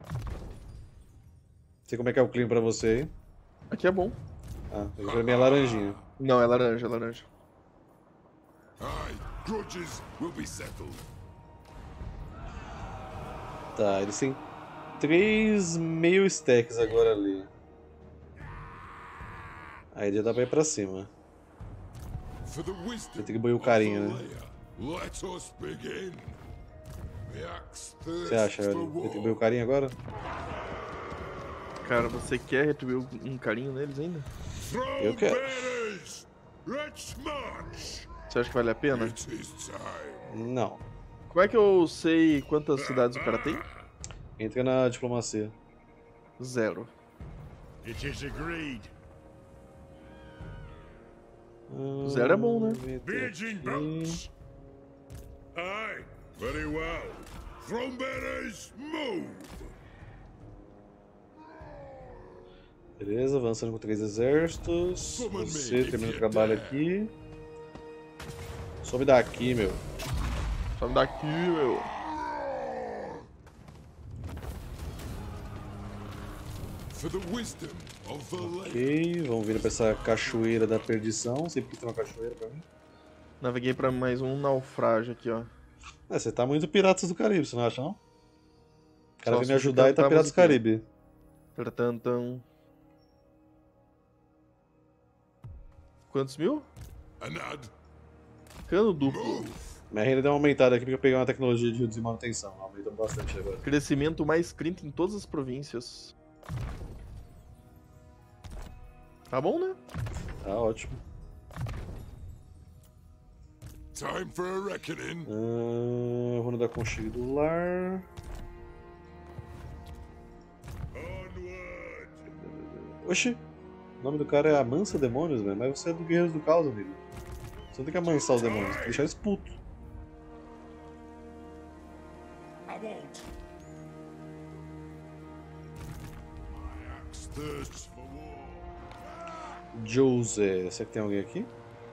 Não sei como é que é o clima pra você aí.
Aqui é bom.
Ah, aqui pra mim é laranjinha.
Não, é laranja, é laranja.
Aye, grudges will be settled.
Tá, eles têm 3 meio stacks agora ali. Aí já dá pra ir pra cima.
For the wisdom
Vai ter que banhar o carinha, né?
of the layer, let us begin. The axe
O que você acha,
thirsts for
velho? Vai ter que banhar
war.
o carinha agora?
Cara, você quer retribuir um carinho neles ainda?
Eu quero.
Bearers, let's march.
Você acha que vale a pena?
It is time.
Não.
Como é que eu sei quantas cidades o cara tem?
Entra na diplomacia.
0.
It is agreed.
0 é bom, né?
Virgin boats. Aye, very well. Throne bearers, move.
Beleza, avançando com 3 exércitos. Você termina o trabalho aqui. Some daqui, meu.
Sobe daqui, meu.
For the wisdom of the layer.
Ok, vamos vir pra essa cachoeira da perdição. Sempre que tem uma cachoeira pra mim.
Naveguei pra mais um naufrágio aqui, ó.
É, você tá muito Piratas do Caribe, você não acha, não? O cara
Só
vem
se
me
você
ajudar e tá
cantar a
Piratas do
musiquinha.
Caribe.
Tartantam. Quantos mil?
Anad,
Cano duplo.
move.
Minha renda deu uma aumentada aqui porque eu peguei uma tecnologia de reduzir manutenção. Aumentou bastante agora.
Crescimento mais 30 em todas as províncias. Tá bom, né?
Tá ótimo.
Time for a reckoning.
Runa da Conchego do Lar.
Onward.
Oxi, o nome do cara é Amansa Demônios, velho. Mas você é do Guerreiros do Caos, amigo. Você não tem que amansar os demônios, tem que deixar eles putos.
I won't. My axe thirsts for war.
Jose, será que tem alguém aqui?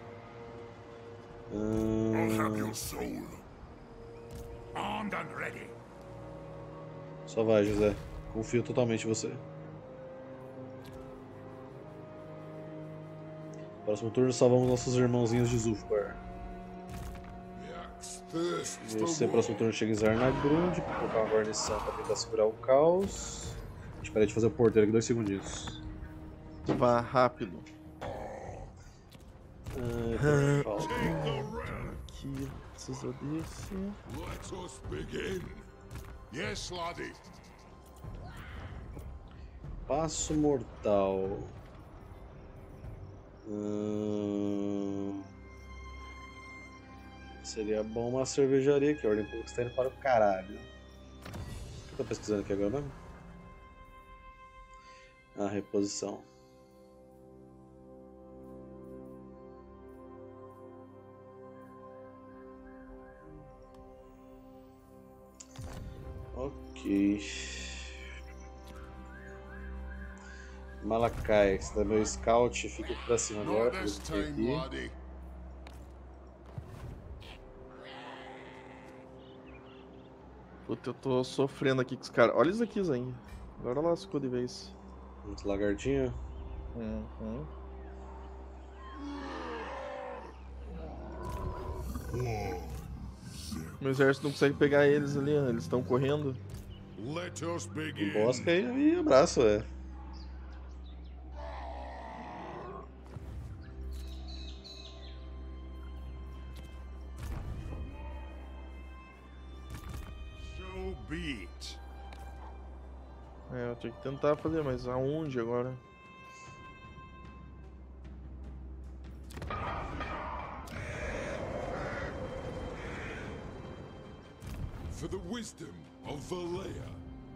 I'll have your soul. Armed and ready.
Só vai, José. Confio totalmente em você. Próximo turno salvamos nossos irmãozinhos de Zulfbar.
The axe thirsts for
Você,
war.
próximo turno, chega em Zarnagrund pra colocar uma guarnição pra tentar segurar o caos. Espera de fazer o porteiro aqui 2 segundinhos.
Vá rápido.
Falta.
Take the realm.
Aqui, precisa desse.
Let us begin. Yes, laddie.
Passo mortal. Seria bom uma cervejaria aqui. A Ordem Pública está indo para o caralho. O que eu tô pesquisando aqui agora mesmo? Ah, reposição. Ok. Malakai, que você tá meu scout, fica aqui pra cima agora.
Not this
Pra eu
time,
aqui.
laddie.
Puta, eu tô sofrendo aqui com os caras. Olha isso aqui, Zen. Agora lascou de vez.
Uns lagartinhos.
Uhum. Meu exército não consegue pegar eles ali, ó. Eles estão correndo.
Let us begin.
Embosca e abraço, é.
So be it.
É, eu tinha que tentar fazer, mas aonde agora?
For the wisdom of Valea.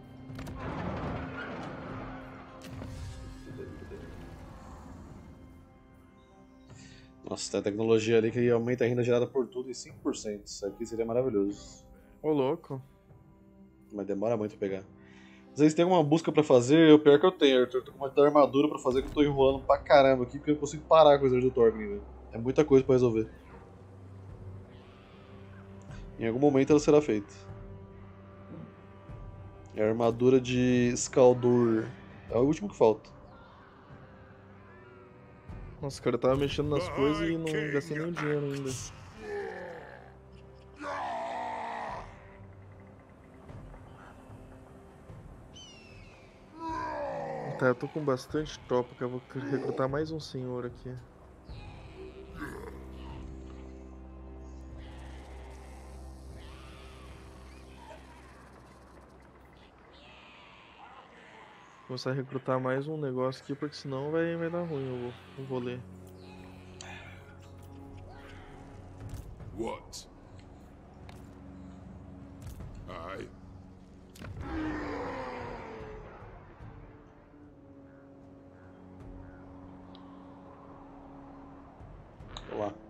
Nossa, tem a tecnologia ali que aumenta a renda gerada por tudo em 5%. Isso aqui seria maravilhoso.
Ô, louco.
Mas demora muito pra pegar. Às vezes tem alguma busca pra fazer, o pior que eu tenho, Arthur. Eu tô com uma de armadura pra fazer que eu tô enrolando pra caramba aqui, porque eu não consigo parar com o exército do Thorgrim, velho. É muita coisa pra resolver. Em algum momento ela será feita. É a armadura de Skaldur. É o último que falta.
Nossa, cara, eu tava mexendo nas coisas e não gastei nenhum dinheiro ainda. Tá, eu tô com bastante tropa, que eu vou recrutar mais um senhor aqui. Vou começar a recrutar mais um negócio aqui, porque senão vai dar ruim, eu não vou ler.
What? Aye.
Vamos lá.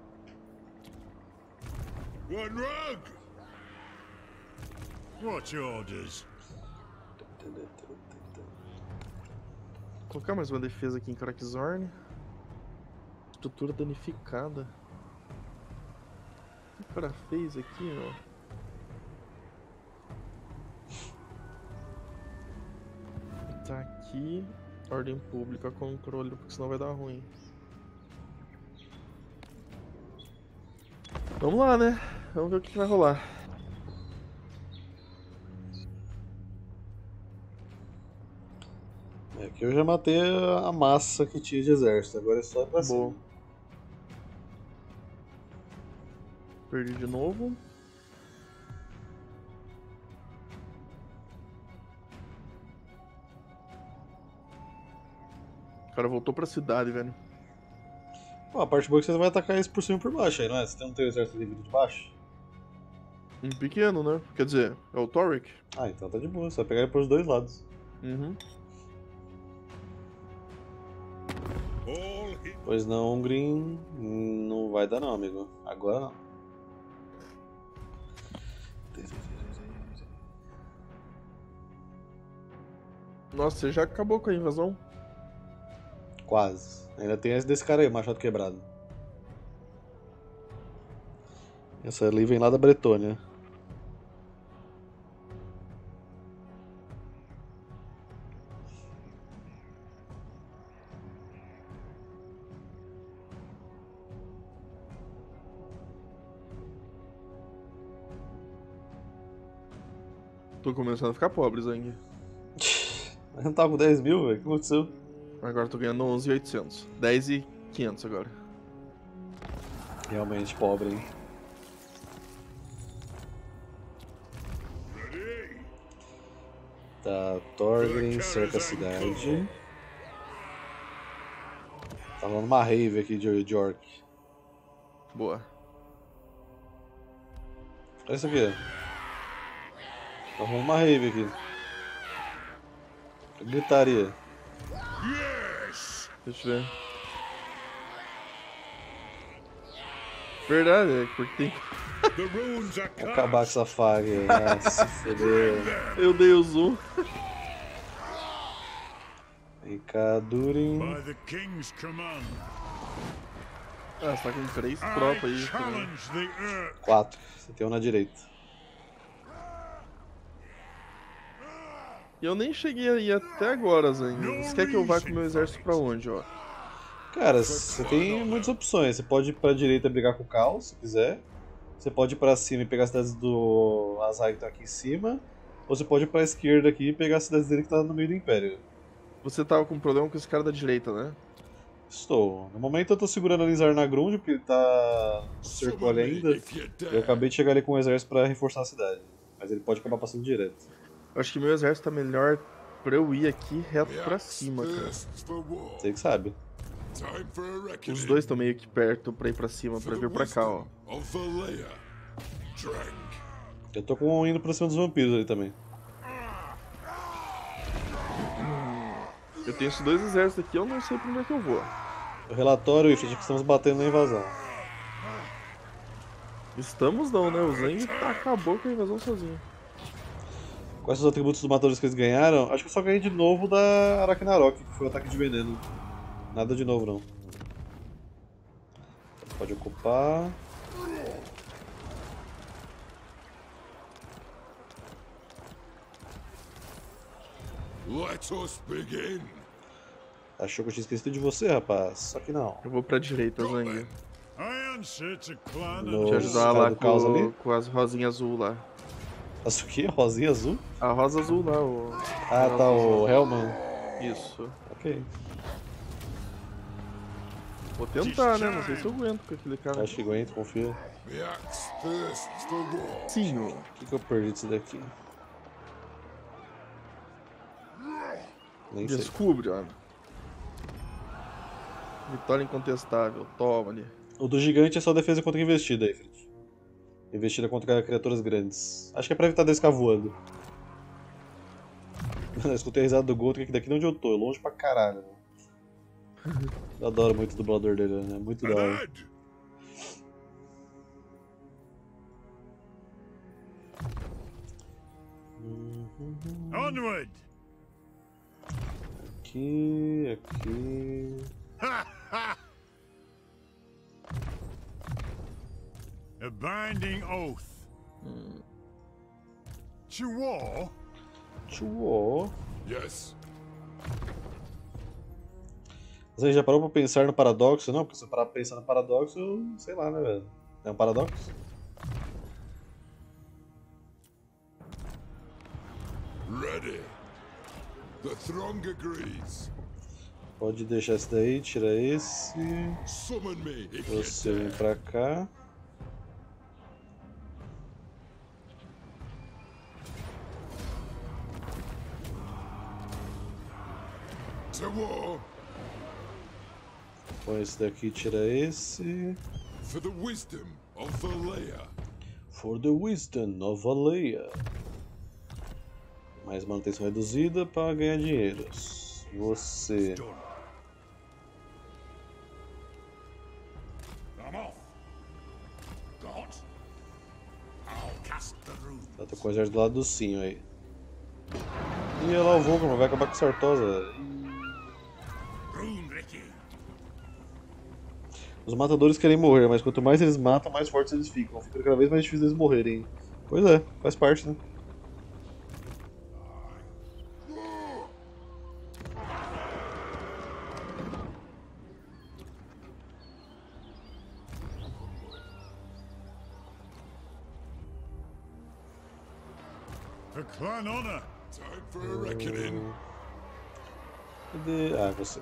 One rug. What's your orders?
Vou colocar mais uma defesa aqui em Karakzorn. Estrutura danificada. O que o cara fez aqui, ó? Tá aqui. Ordem pública, controle, porque senão vai dar ruim. Vamos lá, né? Vamos ver o que vai rolar.
Aqui eu já matei a massa que tinha de exército, agora é só ir pra cima.
Boa. Perdi de novo. O cara voltou pra cidade, velho.
Pô, a parte boa é que você vai atacar eles por cima e por baixo aí, não é? Você não tem o exército livre de baixo?
Um pequeno, né? Quer dizer, é o Torek.
Ah, então tá de boa, você vai pegar ele pelos dois lados.
Uhum.
All hit.
Pois não, Green. Não vai dar não, amigo. Agora não.
Nossa, você já acabou com a invasão?
Quase. Ainda tem esse desse cara aí, o machado quebrado. Essa ali vem lá da Bretônia.
Tô começando a ficar pobre, Zang.
Mas não tava com 10 mil, velho? O que aconteceu?
Agora tô ganhando 11.800. 10.500 agora.
Realmente pobre, hein?
Ready.
Tá, Thorgrim cerca a cidade. Tá rolando uma rave aqui de orc.
Boa.
Olha isso aqui, ó. Tá rolando uma rave aqui. Gritaria.
Yes.
Deixa eu ver. Verdade, é porque tem.
The runes are
Vou acabar com
cast.
essa faga aí. Ah, se foder.
Eu dei o zoom.
Vem cá, Durin.
By the king's command,
Ah, você tá com 3
I
tropas aí. também.
challenge the earth.
4. Você tem um na direita.
E eu nem cheguei aí até agora, Zang. Você quer que eu vá com o meu exército pra onde, ó?
Cara, você tem muitas opções. Você pode ir pra direita brigar com o Caos, se quiser. Você pode ir pra cima e pegar as cidades do Azai que tá aqui em cima. Ou você pode ir pra esquerda aqui e pegar as cidades dele que tá no meio do Império.
Você tava com problema com esse cara da direita, né?
Estou. No momento eu tô segurando ali Zarnagrund, porque ele tá no cerco ali ainda.
If you
Eu
dare.
acabei de chegar ali com o exército pra reforçar a cidade. Mas ele pode acabar passando direto.
Eu acho que meu exército tá melhor pra eu ir aqui reto
The
pra
axe
cima, cara.
thirsts for war.
Você que sabe.
Time for a reckoning.
Os dois estão meio que perto pra ir pra cima,
For
pra
the
vir pra cá, ó.
wisdom of Valea. Drang.
Eu tô com um indo pra cima dos vampiros ali também.
Eu tenho esses dois exércitos aqui, eu não sei pra onde é que eu vou.
O relatório, Ifrit, é que estamos batendo na invasão.
Estamos não, né? O Zang acabou com a invasão sozinho.
Quais são os atributos dos matadores que eles ganharam? Acho que eu só ganhei de novo da Arachnarok, que foi o ataque de veneno. Nada de novo, não. Pode ocupar.
Let us begin.
Achou que eu tinha esquecido de você, rapaz? Só que não.
Eu vou pra direita, Zang.
I answer to clan
No-
Te
and
ajudar
cara
lá
do caos ali?
com as rosinhas azul lá.
Mas o quê? Rosinha azul?
A rosa azul lá, o...
Ah, tá, o Hellman.
Isso.
Ok.
Vou tentar, né? Não sei se eu aguento com aquele cara.
Acho que aguento, confia.
the axe thirsts for war.
Sim, ó.
O que eu perdi disso daqui? Nem sei.
Descobre, ó. Vitória incontestável. Toma ali.
O do gigante é só defesa contra investida, Ifrit. Investida contra criaturas grandes. Acho que é pra evitar deles ficar voando. Eu escutei a risada do Gold, que daqui de onde eu tô, longe pra caralho. Né? Eu adoro muito o dublador dele, né? Muito da hora.
Ahead. Onward.
Aqui, aqui.
Ha ha. A binding oath. To war?
Tchuô.
Yes.
Você já parou pra pensar no paradoxo? Não, porque se eu parar pra pensar no paradoxo, eu sei lá, né, velho? É um paradoxo?
Ready. The throng agrees.
Pode deixar esse daí, tira esse.
Summon me if you
Você vem
dare.
pra cá.
To war
Põe esse daqui, tira esse.
for the wisdom of Valea.
For the wisdom of Valea. Mais manutenção reduzida para ganhar dinheiro. Você.
Done. I'm off. Got. I'll cast the rune.
Tá, tô com o exército do lado do Sinho aí. E olha lá o Vulcan, vai acabar com o Sartosa.
Rune, Ricky.
Os matadores querem morrer, mas quanto mais eles matam, mais fortes eles ficam. Fica cada vez mais difícil eles morrerem. Pois é, faz parte, né?
For clan honor. Time for a reckoning.
Cadê? Ah, você.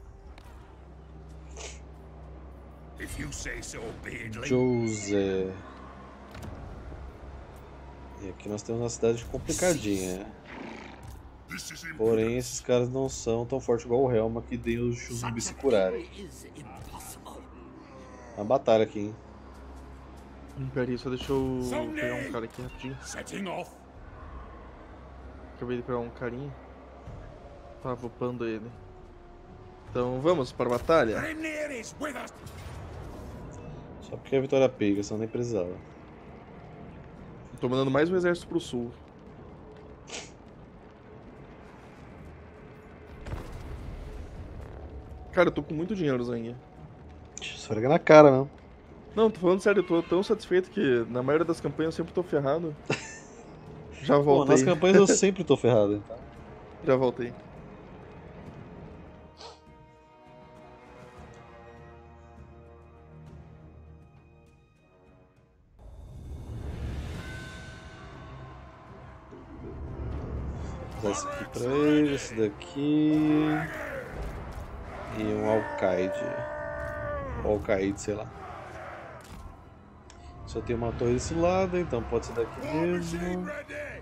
If you say so, Beardley.
José. E aqui nós temos uma cidade complicadinha.
This is
Porém, esses caras não são tão fortes igual o Helma que tem os Shuzubi se curarem.
is impossible.
Uma batalha aqui, hein?
Peraí, só deixa eu pegar um cara aqui rapidinho.
setting off.
Acabei de pegar um carinha. Tava upando ele. Então vamos para a batalha.
Grimnir is with us.
Só porque a vitória pega, senão nem precisava.
Tô mandando mais um exército pro sul. Cara, eu tô com muito dinheiro, Zanguinha.
Esfrega na cara, não.
Não, tô falando sério, eu tô tão satisfeito que na maioria das campanhas eu sempre tô ferrado. Já
Pô,
voltei.
nas campanhas eu sempre tô ferrado, então.
Já voltei.
Vou dar esse aqui pra ele, esse daqui. E um Alcaide. Alcaide, sei lá. Só tem uma torre desse lado, então pode ser daqui mesmo.
Ready.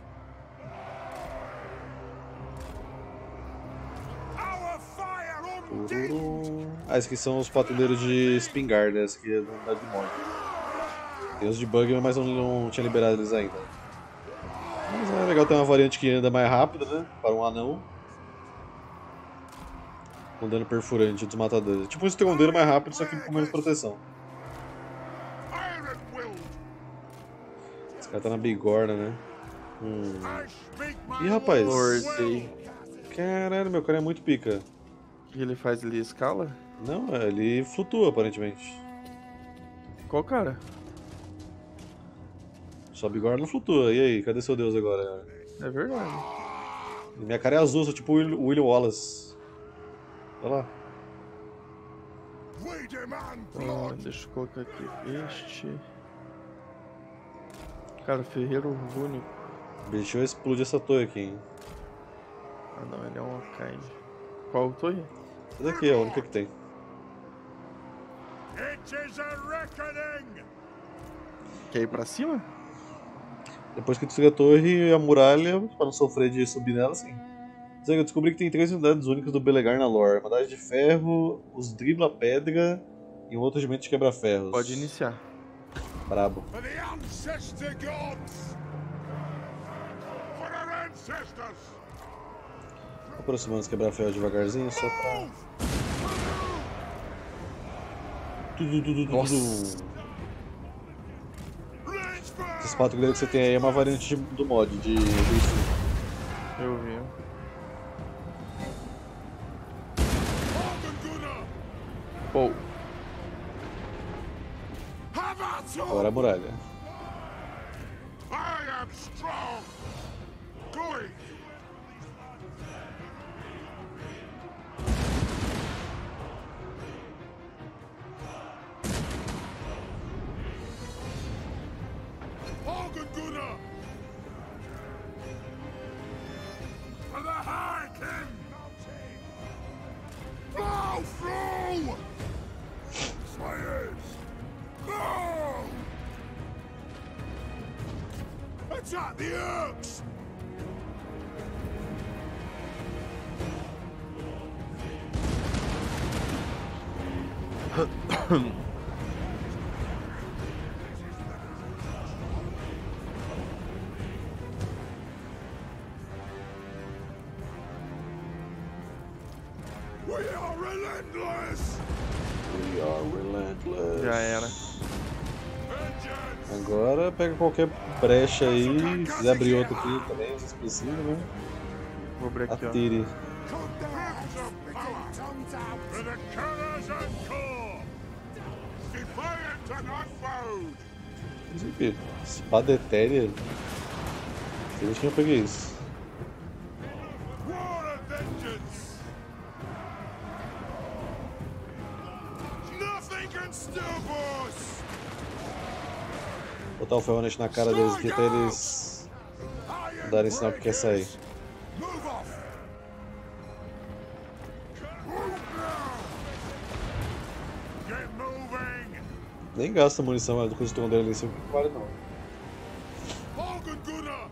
Our fire on deep.
Tururum. Ah, esses aqui são os patrulheiros de espingarda, esse aqui é da unidade de mod. Tem os de bug, mas não tinha liberado eles ainda. Mas é legal ter uma variante que anda mais rápida, né? Para um anão. Com dano perfurante dos matadores. Tipo isso, tem um dano mais rápido, só que com menos proteção.
Iron will.
Esse cara tá na bigorna, né?
I speak my
Ih, rapaz.
Lordei.
Caralho, meu cara é muito pica.
O que ele faz? Ele escala?
Não, ele flutua aparentemente.
Qual cara?
Só bigorna não flutua. E aí, cadê seu deus agora?
É verdade.
Minha cara é azul, sou tipo o William Wallace. Olha lá.
We demand
Ah,
blood.
deixa eu colocar aqui este. Cara, ferreiro único.
Deixa eu explodir essa torre aqui, hein?
Ah não, ele é um Alcaide. Qual torre?
Essa daqui é a única que tem.
It is a reckoning.
Quer ir pra cima?
Depois que destruir a torre e a muralha, para não sofrer de subir nela, sim. Zé, eu descobri que tem 3 unidades únicas do Belegar na lore. Armadilha de ferro, os dribla pedra e um outro regimento de quebra-ferros.
Pode iniciar.
Brabo.
For the ancestor gods. For our ancestors.
Aproximando os quebra-ferros devagarzinho, só pra...
Nossa.
Esses 4 gregos que você tem aí é uma variante do mod de Sul.
Eu vi. Pô,
Agora a muralha.
I am strong. Going. Gunnar. For the High King. Blow through. Slayers. Go. Attack the Urks! We are relentless.
We are relentless.
Já era.
Vengeance.
Agora pega qualquer brecha aí. Se quiser abrir outra aqui também, vocês precisam, né?
Vou abrir aqui, ó.
Atire.
Hands of power. For the Karazhan Corps. Defiant and unbowed.
Inclusive, espada etérea. Desde que eu peguei isso.
War of vengeance. Nothing can stop us.
Botar o ferrolete na cara deles aqui até eles darem sinal que quer sair.
Move off. Get moving.
Nem gasta munição do que eles estão dando ali em cima, que vale não.
Hogan Gunnar.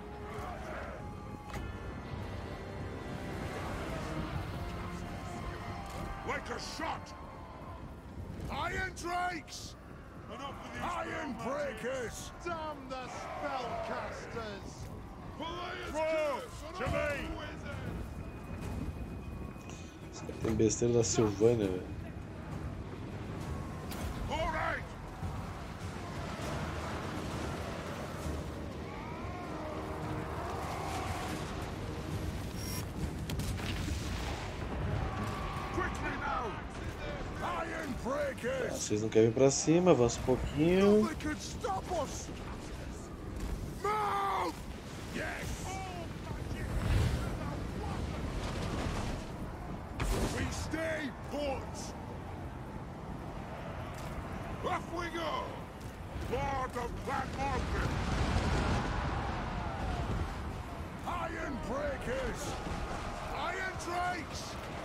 Like a shot. Iron Drakes. Iron Breakers. Damn the spellcasters. Throw to me.
Esse cara tem besteira da Silvânia, velho.
All right. Quickly now. Iron Breakers.
Vocês não querem vir pra cima, avança um pouquinho.
Nothing can stop us. Move. Yes. We stay put. Off we go. Lord of Black Orphan. Iron Breakers. Iron Drakes.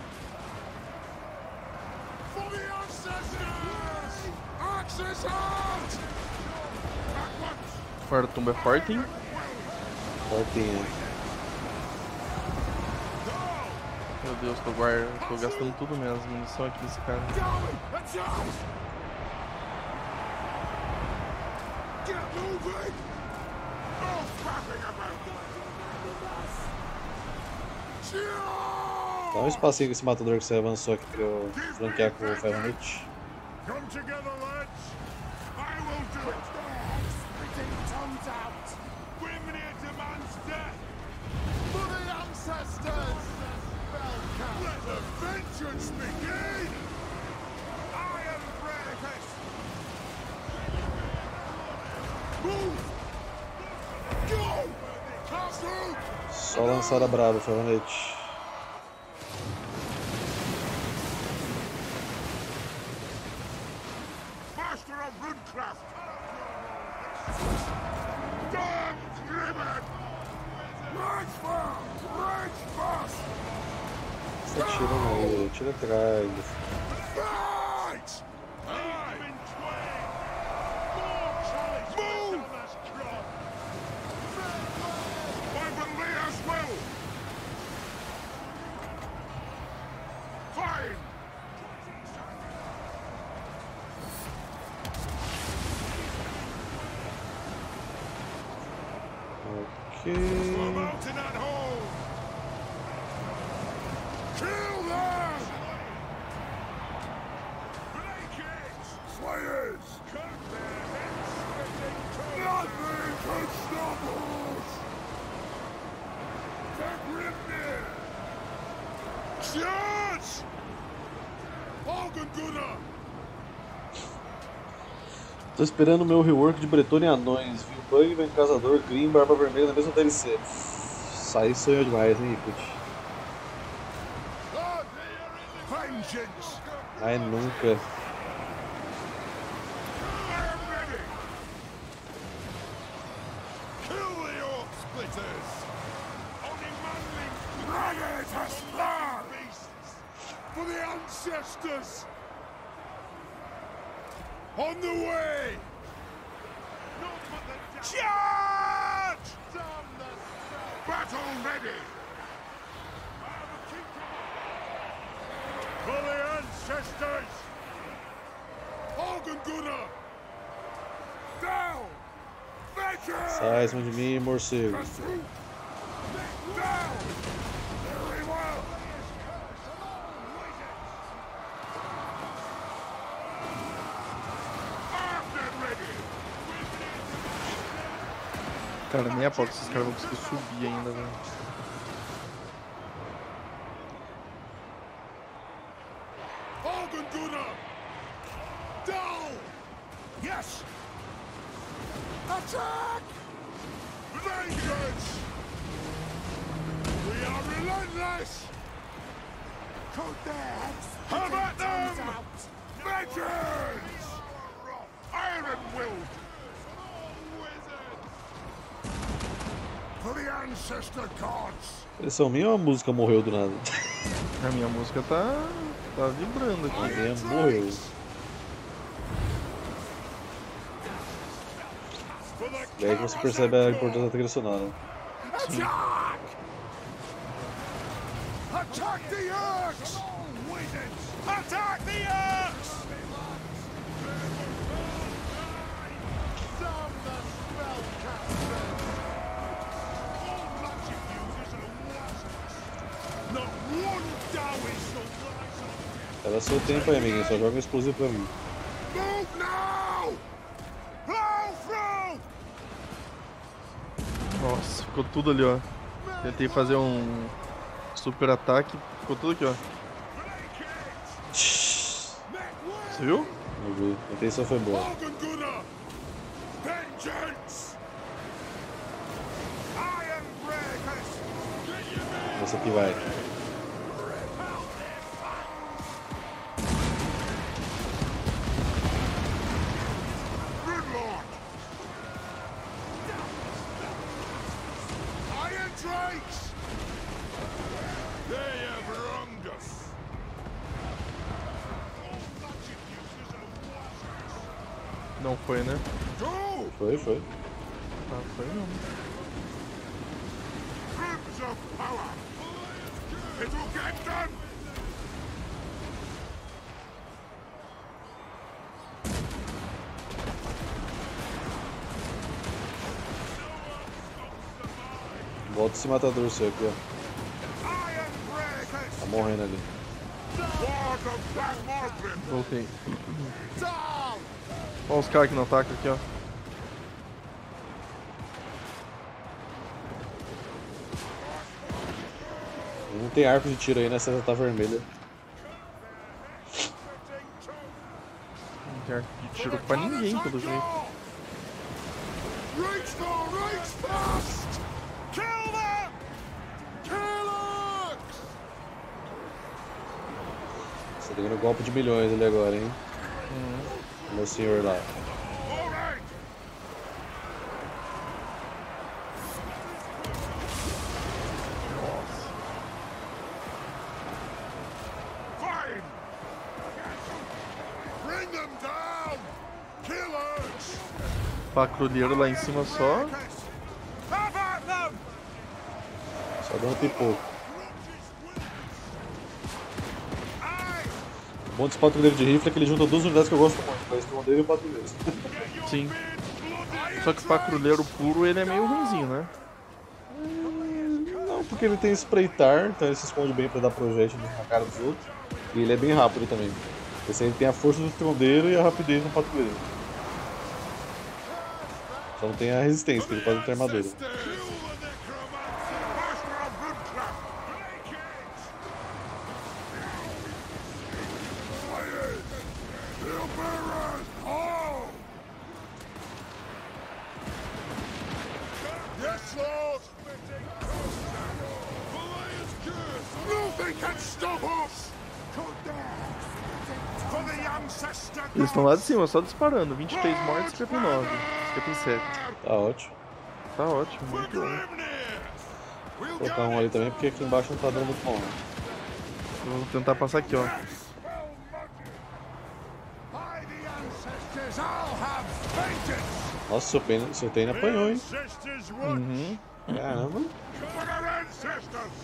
For the ancestors. Axis out. Backwards.
Fora tumba é forte, hein?
Fortinha.
Meu Deus, tô gastando tudo mesmo. Munição aqui nesse cara.
Let's out. Get moving. No faffing about.
Dá um espacinho com esse matador que você avançou aqui pra eu flanquear com o ferrolete.
Come together, lads. I will do it. Spitting tongues out. Grimnir demands death. For the ancestors. Let the vengeance begin. Iron Breakers. Move. Go. Castle.
Só lançada brava, ferrolete.
Master of Runecraft! Damn Ribbon! Rage fast! Rage fast!
Você atira no tira atrás.
Fight! In twain! More challenge! Move! Ivan Lee as well! Fine!
Ok.
Mountain at home! Kill them! Break it! Slayers! Cut their heads! Nothing can stop us! Take Grimnir! Charge! Hogan Gunnar!
Tô esperando o meu rework de Bretônia e Anões. Vilbang, Vem Caçador, Grim, Barba Vermelha na mesma DLC. Sair sonhou demais, hein, Ikut?
Vengeance!
Ai, nunca.
I am ready! Kill the Orc Splitters! Only manling Dragon has blood! Beasts! For the ancestors! On the way! Charge! Battle ready! For the ancestors! Organ Gunner! Down! Veteran!
Sai em cima de mim, morcego.
Down! Very well! Armed and ready!
Cara, nem a pau que esses caras vão conseguir subir ainda, velho.
Organ Gunner! Down! Yes! Attack! Vengeance! We are relentless! Coat their heads! Have at them! Vengeance! Iron willed! For the ancestor gods!
Impressão minha ou a música morreu do nada?
A minha música tá vibrando
A
aqui.
minha morreu. E aí que você percebe a importância da trilha sonora.
Attack! Attack the Urks! Attack the Urks! Damn the spellcaster! All magic users are wasps! Not one Taoist will rise up!
Era seu tempo aí, amiguinho. Só joga um explosivo pra mim.
Move now! Plow through!
Nossa, ficou tudo ali, ó. Tentei fazer um super ataque, ficou tudo aqui, ó. Você viu?
Não vi. A intenção foi boa.
Organ Gunner! Vengeance! Iron Breakers!
Essa aqui vai.
Gridlock! Iron Drakes! They have wronged us! All magic users are wasps!
Não foi, né?
Go!
Foi.
Ah, foi não.
Ribs of power! It'll get done!
Volta esse matador seu aqui, ó.
Iron Breakers!
Tá morrendo ali.
Ward of Black Morgrim!
Voltei.
Down!
Olha os caras que não atacam aqui, ó.
Não tem arco de tiro aí nessa tá vermelha.
Não tem arco de tiro pra ninguém, pelo jeito.
Reach for, reach fast! Kill them! Kill us!
Você tá ganhando golpe de milhões ali agora, hein? Meu senhor lá.
All right! Fine! Bring them down! Killers!
Patrulheiro lá em cima só.
Have at them!
Só dando pipoco.
Aye!
O bom desse patrulheiro de rifle é que ele junta duas unidades que eu gosto muito. O escondeiro e o patrulheiro.
Sim. Só que o patrulheiro puro, ele é meio ruimzinho, né?
Não, porque ele tem espreitar, então ele se esconde bem pra dar projétil na cara dos outros. E ele é bem rápido também. Esse aí tem a força do escondeiro e a rapidez do patrulheiro. Só não tem a resistência, que ele pode ter armadura.
Kill the necromancer! Master of Woodcraft! Break it! Fire! Steel bearers! Oh! Yes, Lord! Nothing can stop us! For the ancestor
Eles estão lá de cima, só disparando. 23 mortes, 59. 57.
Tá ótimo.
Tá ótimo, muito bom.
Vou colocar um ali também, porque aqui embaixo não tá dando muito bom. Né?
Vou tentar passar aqui, ó.
By the ancestors, I'll have vengeance!
Nossa, seu Tane apanhou, hein?
Ancestors once!
Uhum.
Caramba.
For our ancestors!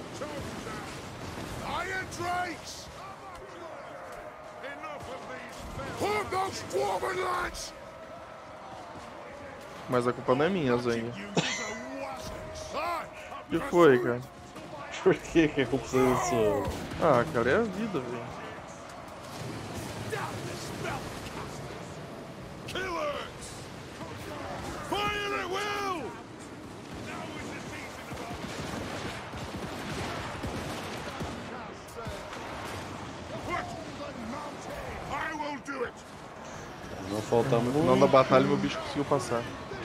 Iron Drakes! Enough of these Hold those dwarven lads!
Mas a culpa não é minha, Zang.
You is a wasp. Aye,
O que foi, cara?
Por que que é culpa disso?
Ah, cara, é a vida, velho.
down the spellcasters! Killers! Fire at will! Now is the season of What? I will do it!
Não falta
No final da
muito.
batalha, meu bicho conseguiu passar.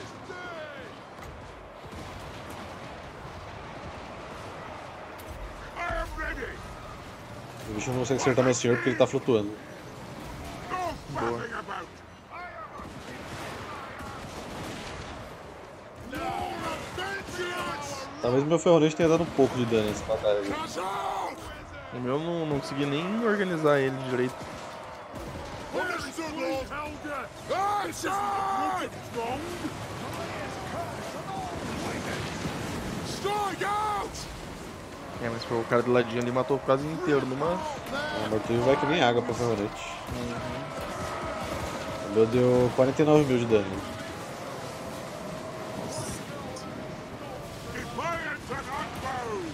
I am ready!
O bicho não consegue acertar meu senhor porque ele tá flutuando.
No faffing about! No vengeance!
Talvez meu ferrolete tenha dado um pouco de dano nessa batalha. Aqui.
Cast off!
O meu não consegui nem organizar ele direito.
Understood, Lord Helga! Aye, sir! Strike out!
É, mas foi o cara do ladinho ali matou quase inteiro numa.
O martelo vai que nem água pro ferrolete. O meu deu 49 mil de dano.
Defiance and unbow!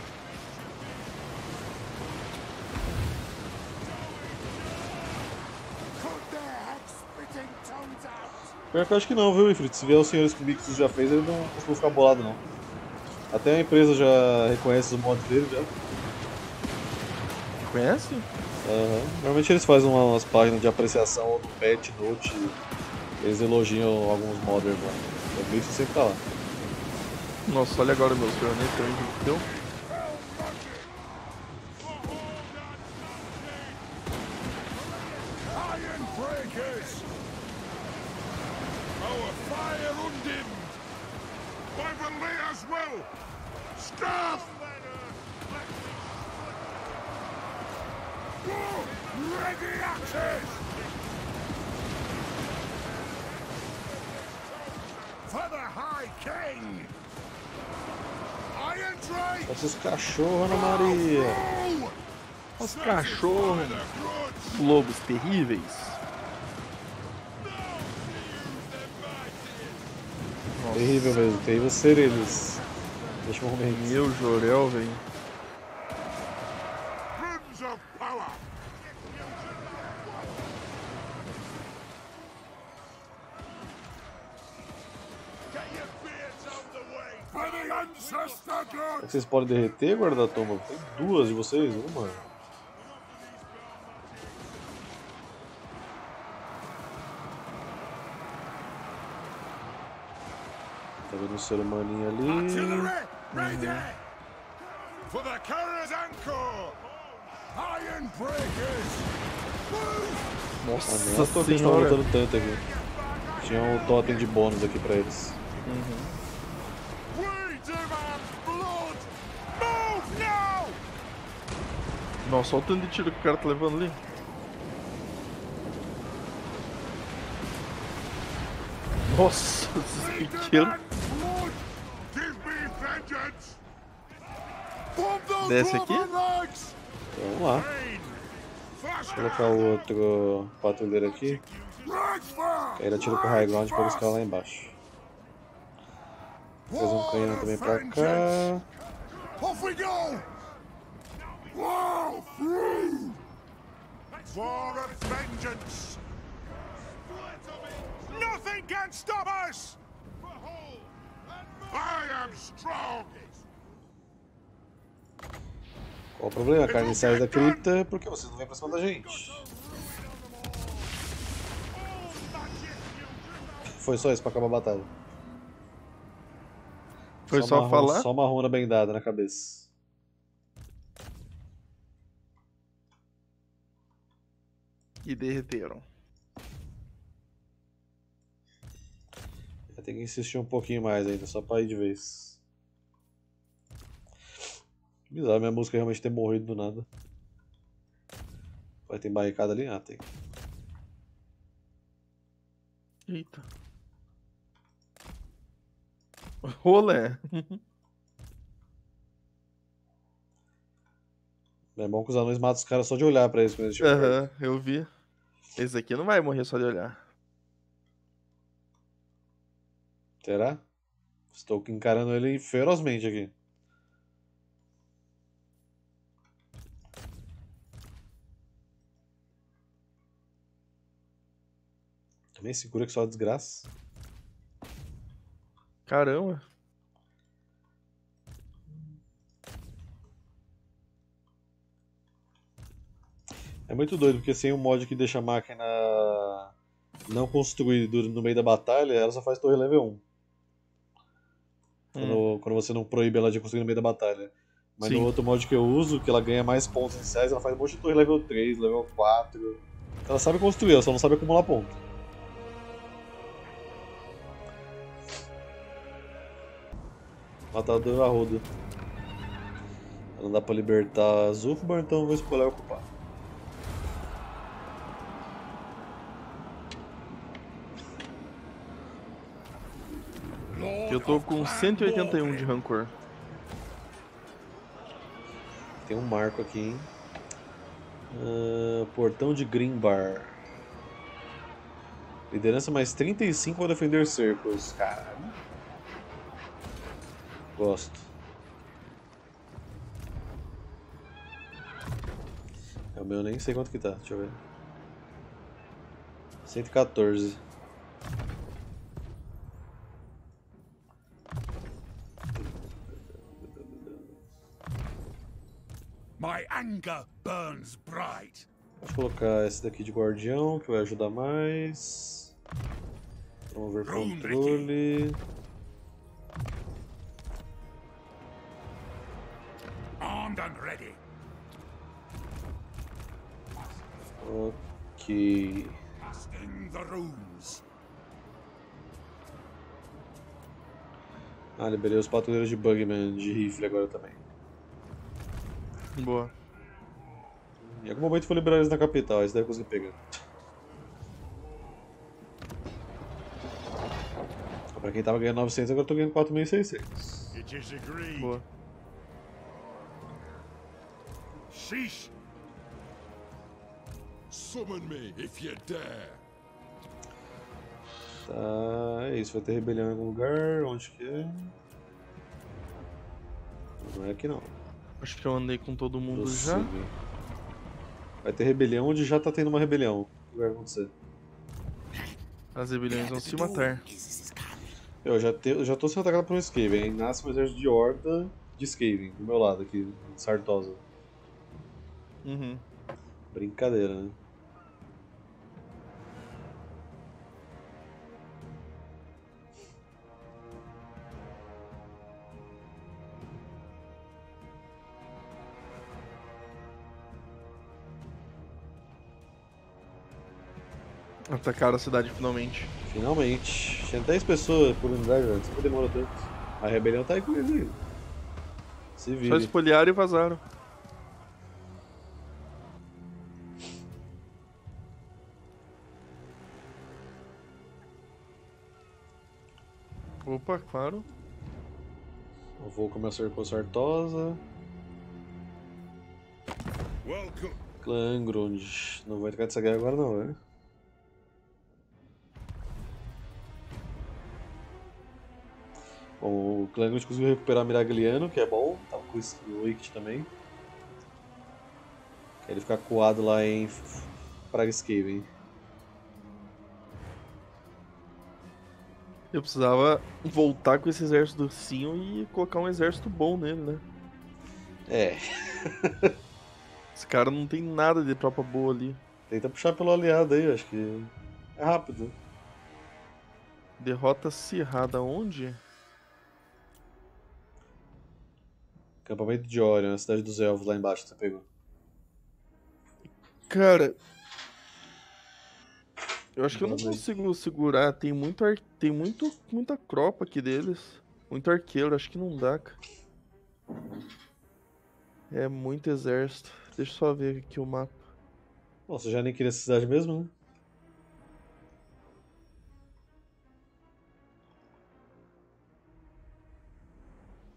Cut their head-spitting tongues out!
Pior que eu acho que não, viu, Ifrit? Se vier os senhores comigo que você já fez, ele não costuma ficar bolado, não. Até a empresa já reconhece os mods dele, já.
Conhece?
Aham. Normalmente eles fazem umas páginas de apreciação ou no patch note. Eles elogiam alguns modders lá. O bicho sempre tá lá.
Nossa, olha agora meus ferronetes também que deu.
Iron breakers! Our fire undimmed! By Valea's will! Staff! Ready axes! For the High King! Iron Drake!
Esses cachorros, Ana Maria.
Os cachorros. Lobos terríveis. Nossa,
Terrível mesmo, terrível ser eles. Deixa eu momento.
meu Jorel, velho.
Rims of power! Get your beards out of the way! For the ancestor god!
Vocês podem derreter, guarda-tomba? Tem duas de vocês? Uma. Tá vendo um ser humaninho ali.
Artillery, ready! For the carrier's anchor! Iron breakers! Move!
Ah, nem
Nossa
à toa que eles estavam
senhora.
lutando tanto aqui. Tinha um totem de bônus aqui pra eles.
We demand blood! Move now!
Nossa, olha o tanto de tiro que o cara tá levando ali. Nossa,
We
esses pequenos.
demand blood! Give me vengeance! Pump those
Desce aqui?
rubber legs!
Então vamos lá.
Pain! Flash
Vou colocar o outro patrulheiro aqui.
Ragfire!
Aí ele atira pro high ground pra buscar lá embaixo. Fazer um canhão também pra cá.
Off we go! Wow, through! For of vengeance! Nothing can stop us! I am strong!
Qual o problema? A carne sai da cripta porque vocês não vêm pra cima da gente. Foi só isso pra acabar a batalha.
Foi só falar?
Só uma runa bem dada na cabeça.
E derreteram.
Vai ter que insistir um pouquinho mais ainda, só pra ir de vez. Que bizarro minha música realmente ter morrido do nada. Vai ter barricada ali? Ah, tem.
Eita. Rolé.
É bom que os anões matam os caras só de olhar pra eles quando eles chegam perto.
Aham, eu vi. Esse aqui não vai morrer só de olhar.
Será? Estou encarando ele ferozmente aqui. Também segura que só desgraça.
Caramba.
É muito doido, porque sem um mod que deixa a máquina não construída no meio da batalha, ela só faz torre level 1. Quando você não proíbe ela de construir no meio da batalha. Mas
Sim.
no outro mod que eu uso, que ela ganha mais pontos iniciais, ela faz um monte de torre level 3, level 4. Ela sabe construir, ela só não sabe acumular ponto. Matador a rodo. Não dá pra libertar a Zulfbar, então eu vou escolher ocupar.
Eu tô com 181 de rancor.
Tem um marco aqui, hein? Portão de Grimbar. Liderança mais 35 para defender cercos. Caralho. Gosto. É o meu, nem sei quanto que tá. Deixa eu ver. 114.
My anger burns bright.
Vou colocar esse daqui de guardião, que vai ajudar mais. Promover controle.
Armed and ready.
Ok.
Casting the runes.
Ah, liberei os patrulheiros de Bugman de rifle agora também.
Boa.
Em algum momento vou liberar eles na capital, eles devem conseguir pegar. Pra quem tava ganhando 900, agora eu tô ganhando 4.600.
It is agreed.
Boa.
Sheesh. Summon me if you dare.
Tá, é isso, vai ter rebelião em algum lugar, onde que é? Não é aqui não.
Acho que eu andei com todo mundo já.
Prossiga. Vai ter rebelião onde já tá tendo uma rebelião. O que vai acontecer?
As rebeliões vão se matar.
Eu já tô sendo atacado por um Skaven, hein? Nasce um exército de horda de Skaven, do meu lado aqui, Sartosa.
Uhum.
Brincadeira, né?
Atacaram a cidade finalmente.
Finalmente. Tinha 10 pessoas por unidade antes, por que demorou tanto? A rebelião tá aí com eles ainda. Se
Só
vira.
espoliaram e vazaram. Opa, claro.
Eu vou começar com Sartosa.
Welcome.
Clã Grund. Não vai ficar dessa guerra agora não, né? Bom, o Clã Grund conseguiu recuperar Miragliano, que é bom. Tava com o Wicked também. Quer ele ficar coado lá em Pragscaven.
Eu precisava voltar com esse exército do ursinho e colocar um exército bom nele, né?
É,
Esse cara não tem nada de tropa boa ali.
tenta puxar pelo aliado aí, acho que é rápido.
Derrota acirrada onde?
Acampamento de Orion, a cidade dos elfos lá embaixo que você pegou.
Cara, eu acho que eu não
Manda aí.
consigo segurar. Tem muita tropa aqui deles. Muito arqueiro, acho que não dá, cara. É muito exército. Deixa eu só ver aqui o mapa.
Bom, você já nem queria essa cidade mesmo, né?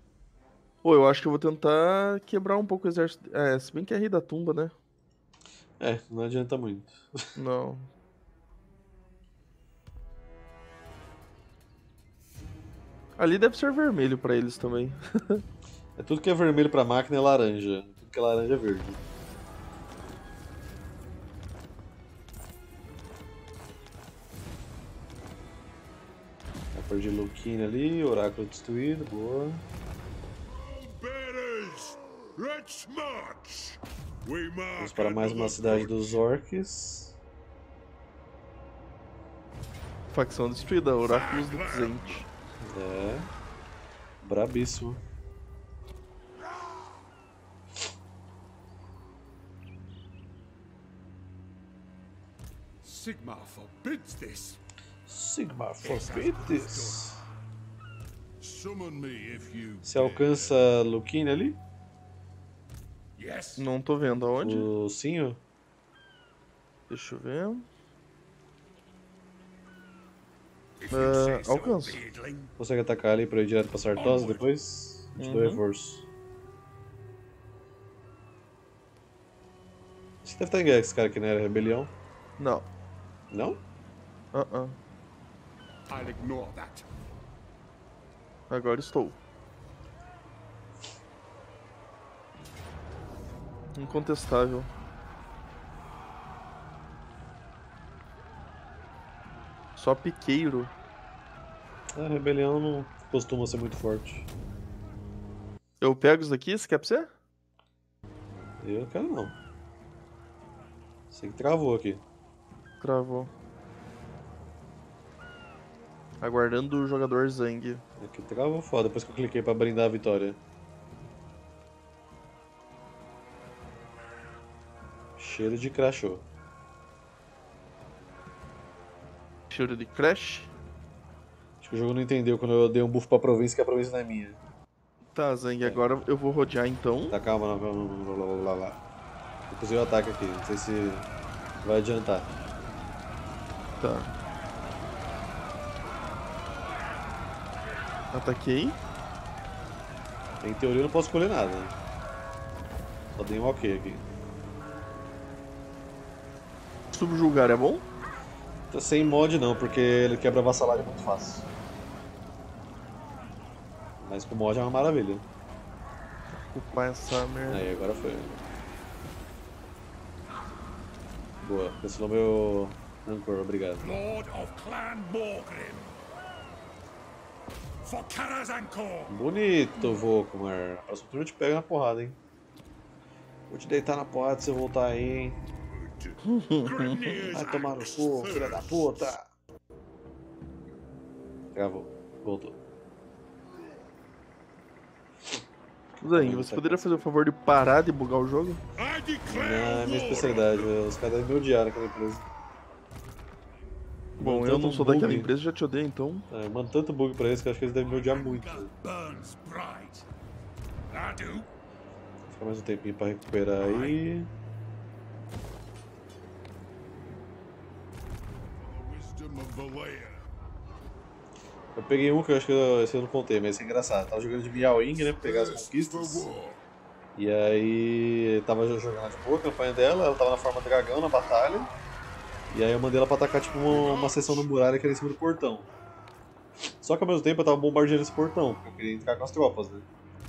Pô, eu acho que eu vou tentar quebrar um pouco o exército. É, se bem que é rei da tumba, né?
É, não adianta muito.
Não. Ali deve ser vermelho pra eles também.
É tudo que é vermelho pra máquina é laranja. Tudo que é laranja é verde. Já perdi Luquine ali, oráculo destruído, boa.
Bearers, let's march. We mark
Vamos para mais uma
another
cidade
point.
dos orcs.
Facção destruída, Oráculos do Presente.
É. Brabíssimo.
Sigmar forbids this.
Sigmar forbids.
Summon me if you
Você alcança Luquine ali?
Yes.
Não tô vendo aonde.
O Sinho?
Deixa eu ver.
If you say so,
alcanço.
beardling.
Consegue atacar ali pra ir direto pra Sartosa depois? Eu te dou reforço. Você deve estar em guerra com esse cara aqui, né? Era rebelião?
Não.
Não?
I'll ignore that.
Agora estou. Incontestável. Só piqueiro.
A rebelião não costuma ser muito forte.
Eu pego isso daqui, você quer pra você?
Eu quero não. Sei que travou aqui.
Travou. Aguardando o jogador Zang.
Aqui travou foda depois que eu cliquei pra brindar a vitória. Cheiro de crachô.
Cheiro de crash.
Acho que o jogo não entendeu quando eu dei um buff pra província que a província não é minha.
Tá, Zang, agora eu vou rodear então.
Tá, calma, não, calma, lá. Eu usei o ataque aqui, não sei se vai adiantar.
Tá. Ataquei.
Em teoria eu não posso escolher nada. Só dei um ok aqui.
Subjugar é bom?
Tô sem mod não, porque ele quebra a vassalagem muito fácil. Mas com mod é uma maravilha.
Ocupar essa merda.
Aí, agora foi. Boa, cancelou meu Rancor, obrigado.
Lord of Clan Morgrim. For Karazankor.
Bonito, Volkmar. A próxima turno eu te pego na porrada, hein. Vou te deitar na porrada se você voltar aí, hein. Vai tomar no cu, filha da puta. Travou, voltou.
Zang, você poderia fazer o favor de parar de bugar o jogo?
I declare
Não, é minha
war.
especialidade, os caras devem me odiar naquela empresa.
Bom, eu
Tanto
não sou
bug.
daquela empresa, já te odeio então.
É, mando tanto bug pra eles que eu acho que eles devem me odiar muito.
Burns bright. I do.
Fica mais um tempinho pra recuperar aí.
The wisdom of Valea.
Eu peguei um que eu acho que esse eu não contei, mas isso é engraçado. Tava jogando de Miaoing, né, pra pegar as
For
conquistas.
war.
E aí tava jogando de boa a campanha dela, ela tava na forma dragão na batalha. E aí eu mandei ela pra atacar tipo uma seção da muralha que era em cima do portão. Só que ao mesmo tempo eu tava bombardeando esse portão, porque eu queria entrar com as tropas, né?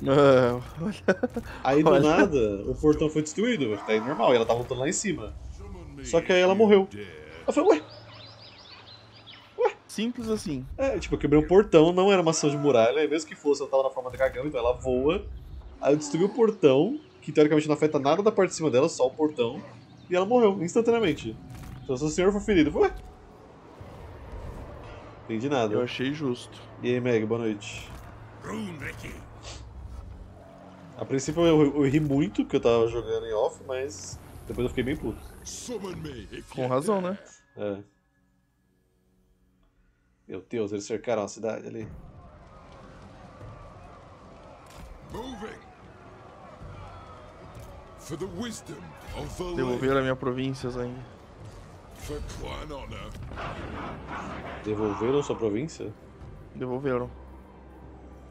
Aí do
Olha.
nada o portão foi destruído, tá aí normal, e ela tava lutando lá em cima.
Summon me
Só que aí
if
ela
you
morreu.
dare.
Eu falei, ué?
Simples assim.
É, tipo, eu quebrei um portão, não era uma ação de muralha, e mesmo que fosse, ela tava na forma de dragão, então ela voa. Aí eu destruí o portão, que teoricamente não afeta nada da parte de cima dela, só o portão, e ela morreu instantaneamente. Então se o senhor for ferido, eu falei, ué? Entendi nada.
Eu achei justo.
E aí, Meg, boa noite.
Runriki.
A princípio eu ri muito, porque eu tava jogando em off, mas depois eu fiquei bem puto.
Summon me if
Com
you
razão,
dare.
né?
É. Meu Deus, eles cercaram a cidade ali.
Moving. For the wisdom of Valea.
Devolver a minha província, Zang.
For Clan Honor.
Devolveram sua província?
Devolveram.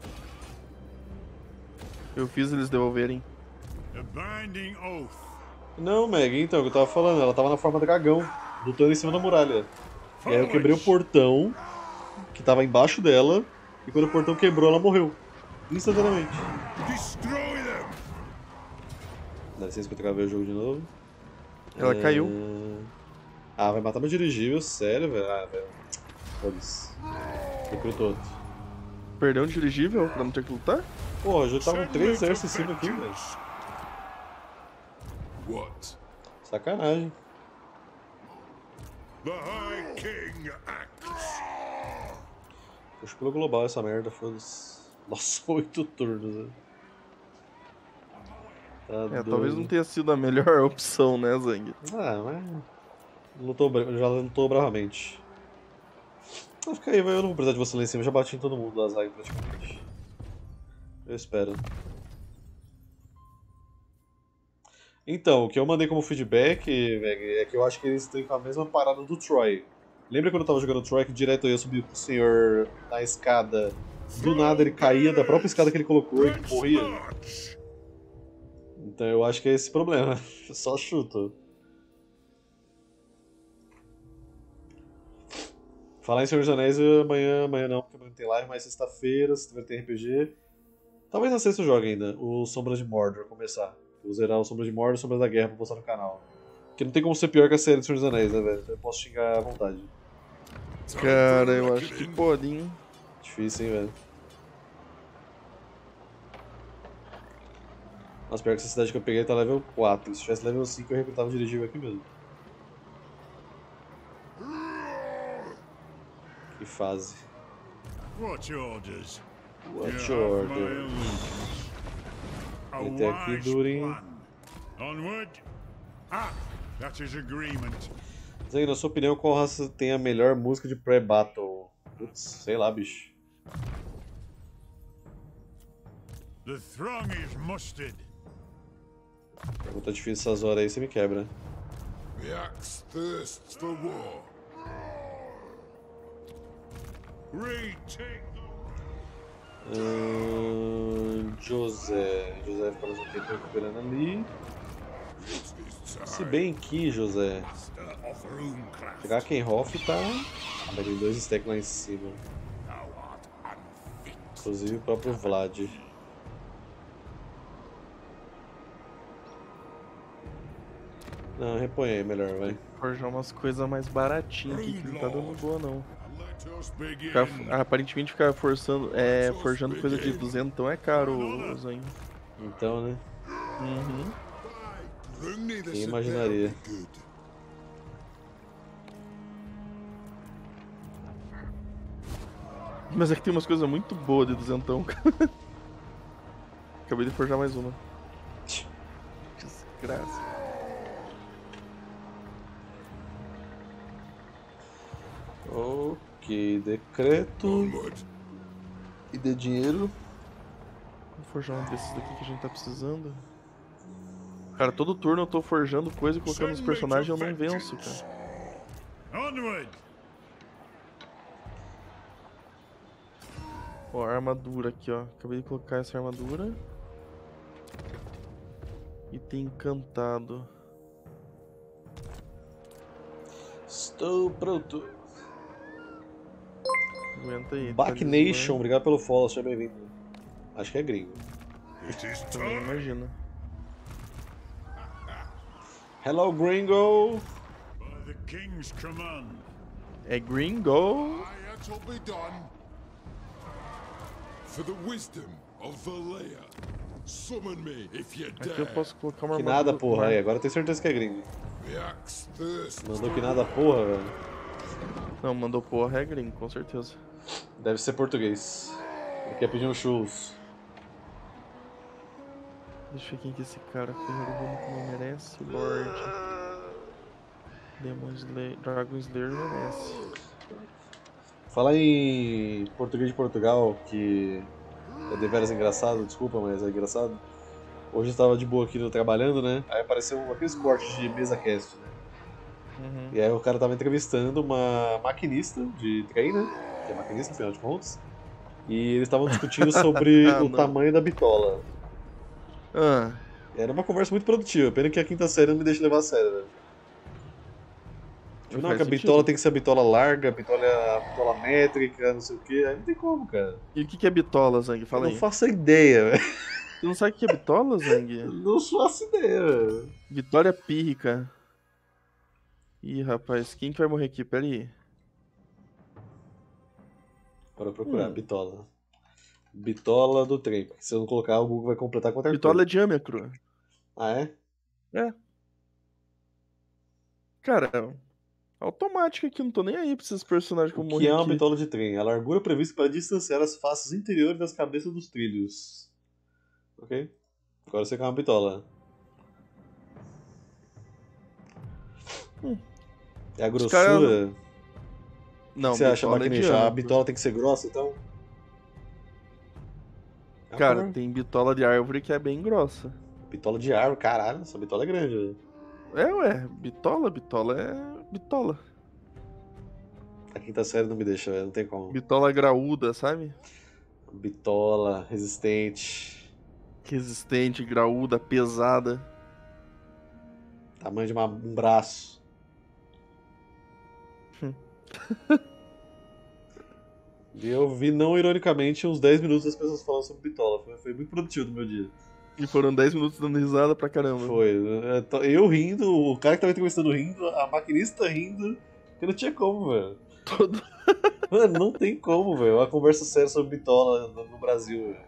Eu fiz eles devolverem.
A binding oath.
Não, Meg, então, é o que eu tava falando, ela tava na forma dragão, lutando em cima da muralha. E aí eu quebrei o portão, que tava embaixo dela, e quando o portão quebrou, ela morreu. Instantaneamente.
Destroy them!
Dá licença que eu tenho que ver o jogo de novo.
Ela caiu.
Ah, vai matar meu dirigível, sério, velho? Ah, velho. Foda-se. Recrutou outro.
Perdeu um dirigível pra não ter que lutar?
Porra, já tava com 3 exércitos em cima aqui, velho.
What?
Sacanagem.
The High King acts.
Puxa pelo global essa merda, foda-se. Nossa, 8 turnos, né? Tá doido.
Talvez não tenha sido a melhor opção, né, Zang?
Ah, mas. Já lutou bravamente. Ah, fica aí, eu não vou precisar de você lá em cima, eu já bati em todo mundo das Zag praticamente. Eu espero. Então, o que eu mandei como feedback, Meg, é que eu acho que eles têm a mesma parada do Troy. Lembra quando eu tava jogando Troy que direto eu ia subir com o senhor na escada, do nada ele caía da própria escada que ele colocou e morria? Então eu acho que é esse problema. Só chuto. Falar em Senhor dos Anéis amanhã não, porque amanhã não tem live, mas sexta-feira, se tiver ter RPG. Talvez na sexta eu jogue ainda, o Sombras de Mordor começar. Vou zerar o Sombras de Mordor e o Sombras da Guerra pra postar no canal. Porque não tem como ser pior que a série do Senhor dos Anéis, né, velho? Eu posso xingar à vontade.
Cara, eu acho que pode, hein?
Difícil, hein, velho. Mas pior que essa cidade que eu peguei tá level 4. Se tivesse level 5 eu recrutava o dirigível aqui mesmo. Que fase.
What orders?
Watch
You have my
order.
allegiance. A
Até aqui,
wise
Durin.
plan. Onward. Ah, that is agreement.
Zé, na sua opinião, qual raça tem a melhor música de pré-battle? Putz, sei lá, bicho.
The throng is mustered.
Pergunta difícil essas horas aí, você me quebra.
The axe thirsts for war. Retake
José. José fica mais um tempo recuperando ali.
the
Se bem que, José,
master of Runecraft.
pegar Kenhoff tá. Ah, mas tem 2 stacks lá em cima.
Thou art unfit.
Inclusive o próprio Vlad. Não, repõe aí melhor, vai.
Forjar umas coisas mais baratinhas aqui que não tá dando boa, não.
Let us begin.
Aparentemente ficar forjando coisa de 200 então é caro, Zang.
Então, né?
Uhum.
Bring me the
Quem imaginaria?
good.
Mas é que tem umas coisas muito boas de 200, cara. Acabei de forjar mais uma. Desgraça.
Ok, decreto.
Onward.
E de dinheiro. Vou forjar um desses daqui que a gente tá precisando. Cara, todo turno eu tô forjando coisa e colocando nos personagens e eu não venço, cara.
Onward.
Ó, a armadura aqui, ó. Acabei de colocar essa armadura. E tem encantado.
Estou pronto.
Aguenta aí.
Back
talismã.
Nation, obrigado pelo follow, seja bem-vindo. Acho que é gringo.
It is
Também
time.
imagina.
Hello, gringo!
By the king's command.
É gringo!
It will be done. For the wisdom of Valea. Summon me if you
Aqui eu
dare.
posso colocar uma
Que
armadura.
nada, porra. Aí, agora eu tenho certeza que é gringo.
The axe thirsts.
Mandou que nada, porra, velho.
Não, mandou porra, é gringo, com certeza.
Deve ser português. Ele quer pedir um churros.
Deixa eu ver quem que é esse cara. Ferreiro Único não merece. Lorde. Demon Slayer. Dragon Slayer merece.
Falar em português de Portugal, que é deveras engraçado, desculpa, mas é engraçado. Hoje eu tava de boa aqui trabalhando, né? Aí apareceu aqueles cortes de mesa cast, né?
Uhum.
E aí o cara tava entrevistando uma maquinista de trem, né? Que é maquinista, afinal de contas. E eles estavam discutindo sobre
Ah,
o
não.
tamanho da bitola.
Ah,
Era uma conversa muito produtiva, pena que a quinta série não me deixa levar a sério, velho. Tipo, não,
Faz
que a
sentido.
bitola tem que ser a bitola larga, a bitola métrica, não sei o que. Aí não tem como, cara.
E o que é bitola, Zang?
Eu
Fala
não
aí.
faço ideia, velho.
Você não sabe o que é bitola, Zang?
Não faço ideia, velho.
Vitória pírrica. Ih, rapaz, quem que vai morrer aqui? Pera aí.
Bora procurar, bitola. Bitola do trem. Porque se eu não colocar, o Google vai completar com outra
Bitola é
coisa.
diâmetro.
Ah, é?
É. Cara, automática aqui, não tô nem aí pra esses personagens que
O
vão
que
morrer
é uma
aqui.
bitola de trem? A largura prevista para distanciar as faces interiores das cabeças dos trilhos. Ok? Agora você quer uma bitola. É a
Os caras.
grossura? O
Não,
que você acha,
bitola é
Maquininha? A
diâmetro.
bitola tem que ser grossa, então? Ah,
Cara,
pô.
tem bitola de árvore que é bem grossa.
Bitola de árvore, caralho, essa bitola é grande, velho.
Ué, bitola é bitola.
A quinta série não me deixa, velho, não tem como.
Bitola graúda, sabe?
Bitola, resistente,
Resistente, graúda, pesada.
tamanho de um braço. E eu vi, não ironicamente, uns 10 minutos das pessoas falando sobre bitola. Foi muito produtivo no meu dia.
E foram 10 minutos dando risada pra caramba.
Foi. Eu rindo, o cara que tava entrevistando rindo, a maquinista rindo, que não tinha como, velho.
Todo...
Mano, não tem como, velho. Uma conversa séria sobre bitola no Brasil, velho.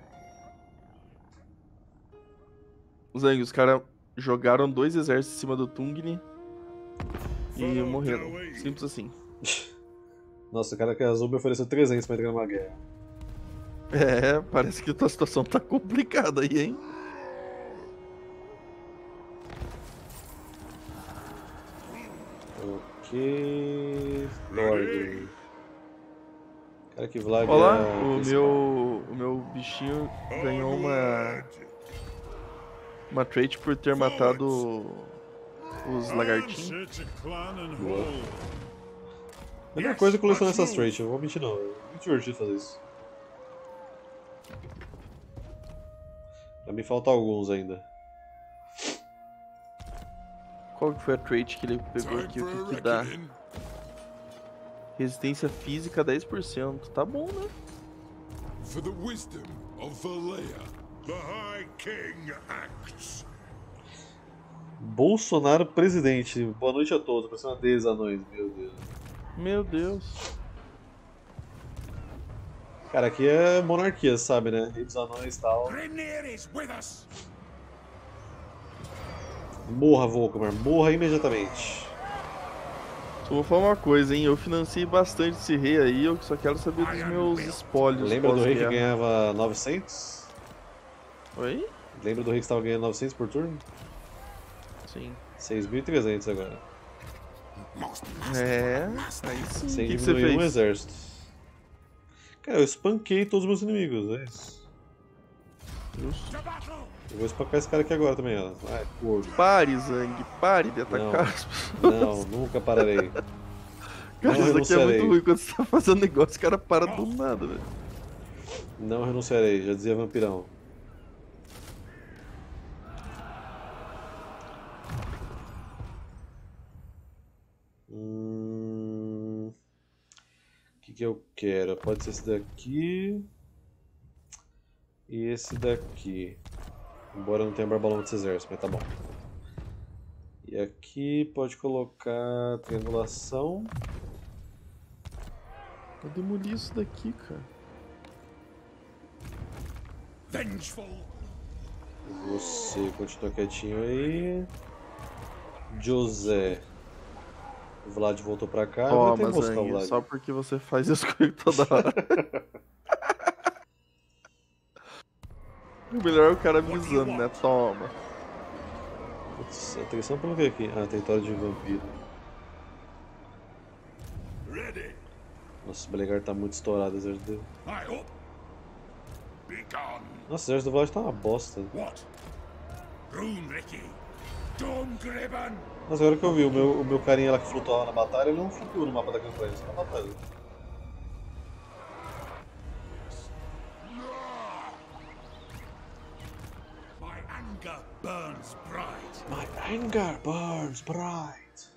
Zang, os caras jogaram 2 exércitos em cima do Tungni e morreram. Simples assim.
Nossa, o cara que é azul me ofereceu 300 pra entrar numa guerra.
É, parece que a tua situação tá complicada aí, hein?
Ok. Lord. Cara que Vlad
Olha lá,
é
o
principal.
meu bichinho ganhou uma trait por ter matado os lagartinhos.
A melhor coisa é colecionar essas traits, eu não vou mentir não. É muito divertido fazer isso. Pra mim faltam alguns ainda.
Qual que foi a trait que ele pegou aqui? O que que dá? Resistência física 10%. Tá bom, né?
For the wisdom of Valea, the High King acts.
Bolsonaro presidente. Boa noite a todos. Parecendo uma deles anões, meu Deus.
Meu Deus.
Cara, aqui é monarquia, sabe, né? Rei dos anões e tal.
Grimnir is with us.
Morra, Volkmar. Morra imediatamente.
Só vou falar uma coisa, hein? Eu financiei bastante esse rei aí, eu só quero saber dos meus espólios.
Lembra do rei que
pós-guerra.
ganhava 900?
Oi?
Lembra do rei que estava ganhando 900 por turno?
Sim.
6.300 agora.
É, aí sim.
Sem
O que você
diminuir um
fez?
exército. Cara, eu espanquei todos os meus inimigos, é isso.
Justo.
Eu vou espancar esse cara aqui agora também, ó. Ah, é gordo.
Pare, Zang, pare de atacar
Não.
as pessoas.
Não, nunca pararei.
Cara,
Não
isso daqui é
renunciarei.
muito ruim quando você tá fazendo negócio, o cara para do nada, velho.
Não renunciarei, já dizia Vampirão. O que eu quero? Pode ser esse daqui. E esse daqui. Embora eu não tenha barbalão desse exército, mas tá bom. E aqui pode colocar triangulação.
Eu demoli isso daqui, cara.
Vengeful.
Você continua quietinho aí. José. O Vlad voltou pra cá. Eu vou
Toma,
tentar moscar o
Zang,
Vlad.
só porque você faz isso comigo toda hora. O melhor é o cara avisando, né? Toma.
Putz, atenção pra não ver aqui. Ah, território de vampiro.
Ready.
Nossa, o Belegar tá muito estourado o exército dele.
I up. Be gone.
Nossa, o exército do Vlad tá uma bosta.
What? Runriki. Domgriban.
Mas agora que eu vi, o meu carinha lá que flutuava na batalha, ele não flutua no mapa da campanha, só na batalha.
My anger burns
Veigar burns bright.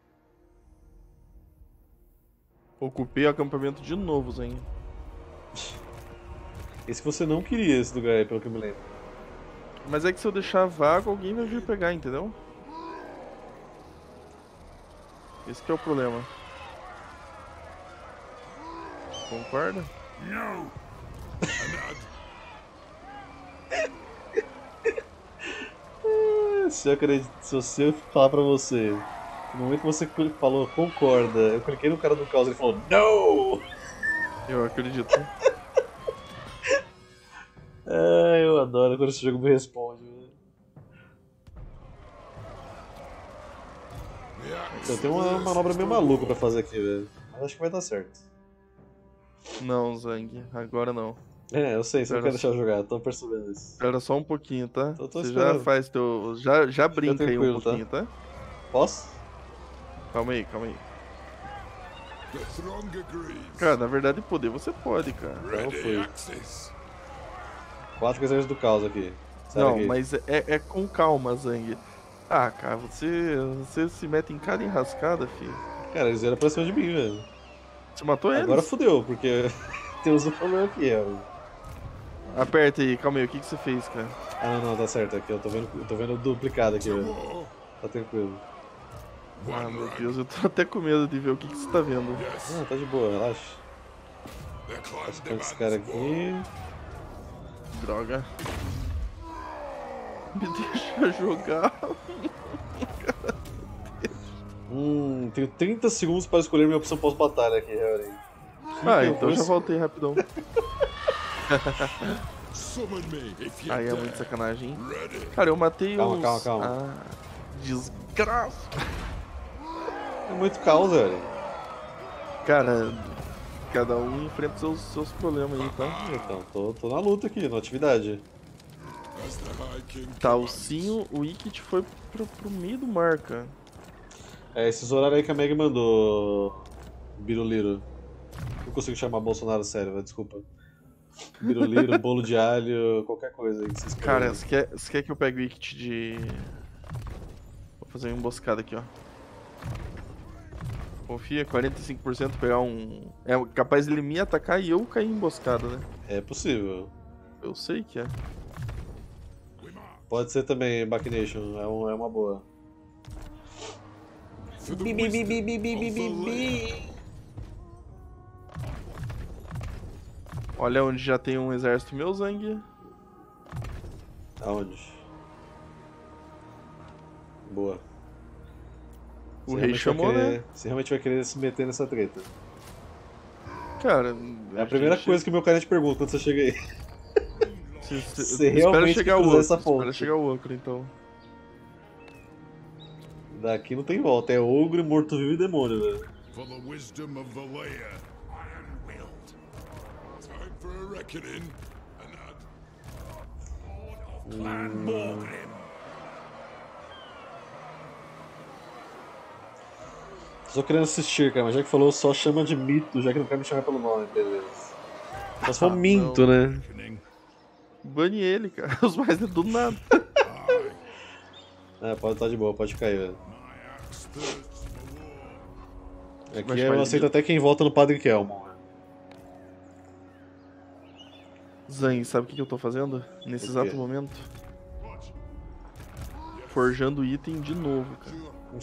Ocupei o acampamento de novo, Zen.
Esse você não queria, esse lugar aí, pelo que eu me lembro.
Mas é que se eu deixar vago, alguém vai vir pegar, entendeu? Esse que é o problema. Concorda?
No!
Se você falar pra você, no momento que você falou concorda, eu cliquei no cara do caos e ele falou NO!
Eu acredito.
Eu adoro quando esse jogo me responde. Velho. Eu tenho uma manobra meio maluca pra fazer aqui, velho. Mas acho que vai dar certo.
Não, Zang, agora não.
Eu sei, você não
Pera
quer deixar eu jogar, tô percebendo isso.
Espera só um pouquinho, tá?
Tô
Você
esperando.
já faz teu. Já brinca aí um
tranquilo, tá?
pouquinho, tá?
Posso?
Calma aí, calma aí.
The throng agrees.
Cara, na verdade poder você pode, cara.
Então
Ready
fui.
access.
4 exércitos do caos aqui. Sai
Não,
daqui.
mas é com calma, Zang. Ah, cara, você se mete em cada enrascada, filho.
Cara, eles vieram pra cima de mim, velho.
Você matou eles?
Agora fudeu, porque temos um problema aqui, ó.
Aperta aí, calma aí, o que você fez, cara?
Ah, não, tá certo aqui, eu tô vendo duplicado aqui, velho.
War.
Tá tranquilo.
Ah,
One
meu
right.
Deus, eu tô até com medo de ver o que você tá vendo.
Yes.
Não, tá de boa, relaxa.
The clan
Acho que
demands
esse cara
war.
aqui.
Droga. Me deixa jogar.
Tenho 30 segundos para escolher minha opção pós-batalha aqui, Harry.
Ah, então já voltei rapidão.
Summon me if you
Aí é
dare.
muito sacanagem, hein?
Ready.
Cara, eu matei
Calma,
os...
calma.
Ah, desgraça.
É muito caos, velho.
Cara, cada um enfrenta seus problemas aí, tá?
Então, tô na luta aqui, na atividade.
As the High King
Tá, o
commands.
Sinho, o Ikit foi pro meio do mar, cara.
É esses horários aí que a Meg mandou. Biruliro. Não consigo chamar Bolsonaro sério, velho, desculpa. Biruliro, bolo de alho, qualquer coisa aí que vocês
Cara,
queiram.
você quer que eu pegue o Ikit de... Vou fazer uma emboscada aqui, ó. Confia, 45% pegar um... É capaz de ele me atacar e eu cair em emboscada, né?
É possível.
Eu sei que é.
We march.
Pode ser também, Backnation, é uma boa.
For the wisdom of Valea.
Olha onde já tem um exército meu, Zang.
Aonde? Boa.
O
Você
rei
realmente
chamou,
vai querer-
né?
Você realmente vai querer se meter nessa treta.
Cara,
É a primeira coisa que o meu cara te pergunta quando você chega aí.
Você
Você realmente
chegar
quer
o
cruzar
outro,
essa
espera
ponte.
chegar o outro, então.
Daqui não tem volta, é ogro, morto-vivo e demônio, velho.
For the wisdom of Valea. Iron-willed. Time for a reckoning. Anad. Lord of Clan Morgrim.
Só querendo assistir, cara, mas já que falou, só chama de mito, já que não quer me chamar pelo nome, beleza. Só se for
Ah,
minto,
não.
né?
Reckoning.
Bane ele, cara. Os mais do nada.
Aye.
Pode estar de boa, pode cair, velho.
My axe thirsts for war.
Aqui
Mas
eu
faz
aceito
isso.
até quem vota no Padre Kelmon, velho.
Zang, sabe o que eu tô fazendo? Nesse
O
exato
quê?
momento? Forjando item de novo, cara.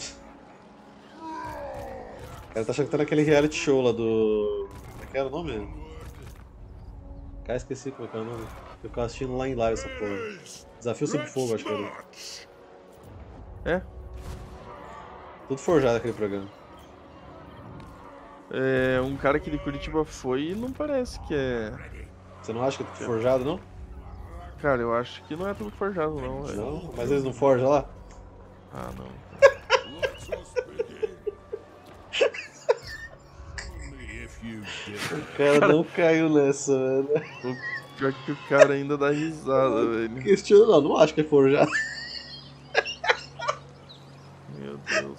O cara tá achando que tá naquele reality show lá do. Como é que era o nome? Cara, esqueci como é que era o nome. Eu ficava assistindo lá em live essa porra. Desafio sob fogo, acho que era.
March.
É?
Tudo forjado aquele programa.
É, um cara que de Curitiba foi e não parece que é...
Você não acha que é tudo forjado, não?
Cara, eu acho que não é tudo forjado, não, velho.
Não? Mas eles não forjam lá?
Ah, não.
Let us begin. Only if you dare.
O cara não caiu nessa, velho.
O pior que o cara ainda dá risada, velho.
Questiona, não acho que é forjado.
Meu Deus.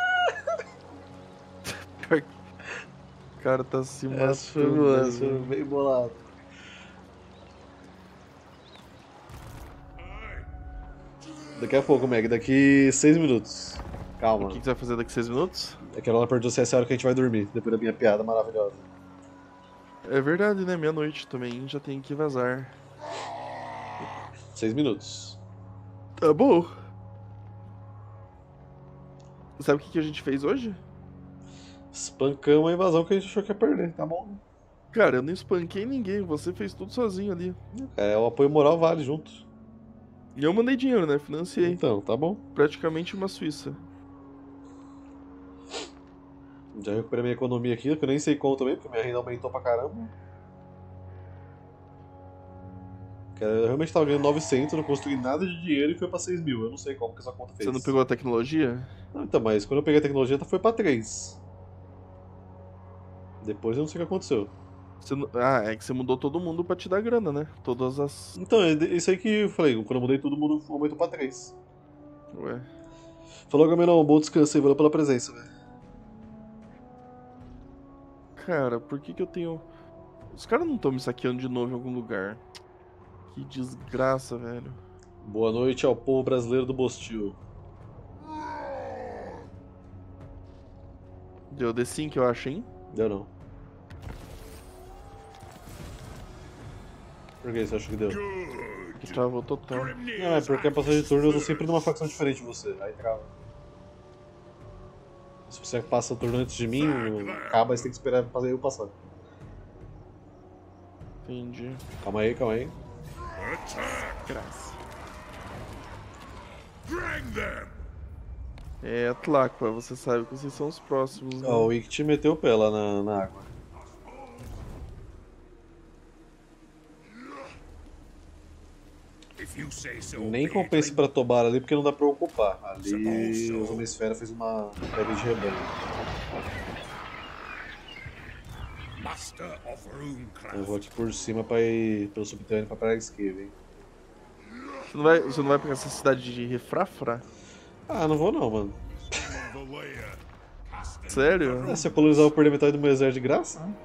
Pior que o cara tá se matando.
Essa foi boa, essa foi
velho.
bem bolado.
Aye. To the
Daqui a pouco, Meg, daqui 6 minutos. Calma.
O que você vai fazer daqui 6 minutos?
É que ela perguntou se essa é a hora que a gente vai dormir, depois da minha piada maravilhosa.
É verdade, né? Meia-noite também, já tem que vazar.
6 minutos.
Tá bom. Sabe o que a gente fez hoje?
Espancamos a invasão que a gente achou que ia perder, tá bom?
Cara, eu não espanquei ninguém, você fez tudo sozinho ali.
É, o apoio moral vale junto.
E eu mandei dinheiro, né? Financiei.
Então, tá bom.
Praticamente uma Suíça.
Já recuperei minha economia aqui, que eu nem sei como também, porque minha renda aumentou pra caramba. Eu realmente tava ganhando 900, não consegui nada de dinheiro e foi pra 6 mil. Eu não sei como que essa conta fez.
Você não pegou a tecnologia?
Não, então, mas quando eu peguei a tecnologia foi pra 3. Depois eu não sei o que aconteceu.
Ah, é que você mudou todo mundo pra te dar grana, né? Todas as...
Então, é isso aí que eu falei, quando eu mudei todo mundo aumentou pra 3.
Ué.
Falou, Gamelão, bom descanso aí, valeu pela presença, velho.
Cara, por que eu tenho... Os caras não estão me saqueando de novo em algum lugar. Que desgraça, velho.
Boa noite ao povo brasileiro do Bostil.
Deu D5, eu acho, hein?
Deu não. Por que você acha que deu?
Que travou total.
Não, é porque a passagem de turno eu tô sempre numa facção diferente de você, aí trava. Se você passa o turno antes de mim, acaba, aí você tem que esperar fazer eu passar.
Entendi.
Calma aí, calma aí.
Graça.
Drag them!
É, Tlaqua, você sabe que vocês são os próximos, né?
Ó, o Ict meteu o pé lá na água.
If you say so,
Nem
be
compensa
it.
pra Tobar ali porque não dá pra ocupar. Ali o Homem-Esfera fez uma pele de rebanho.
Master of
Eu
Runecraft.
vou aqui por cima pra ir pelo subterrâneo pra praia esquerda, hein?
Você não vai pegar essa cidade de Refrafra?
Ah, não vou não, mano.
Valea. Cast
Sério?
Se eu colonizar eu vou perder metade do meu exército de graça, né?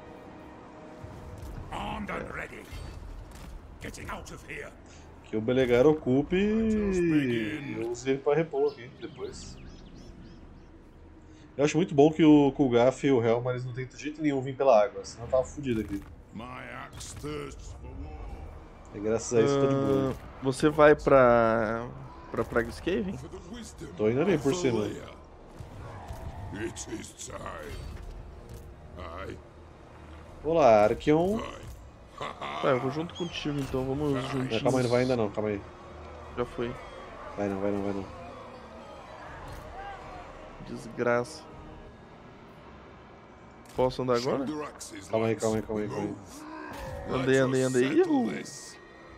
armed and ready. Getting out of here.
Que o Belegar ocupe e eu use ele pra repor aqui depois. Eu acho muito bom que o Kulgaf e o Helma eles não tentam de jeito nenhum vir pela água, senão eu tava fudido aqui.
My axe thirsts for war.
E graças a isso eu tô de boa.
Você vai pra Prague's Cave?
For the wisdom
Tô indo ali por
of
cima.
Valea. It is time. Aye,
Vou lá, Archeon.
Tá, eu vou junto contigo então, vamos
Não,
juntinhos.
calma aí, não vai ainda não, calma aí.
Já foi.
Vai não, vai não, vai não.
Desgraça. Posso andar agora?
Shoulder axes,
Calma aí,
lads.
calma aí, calma aí, calma aí.
Move.
Andei, andei, andei.
Let's
Ihu.
settle this.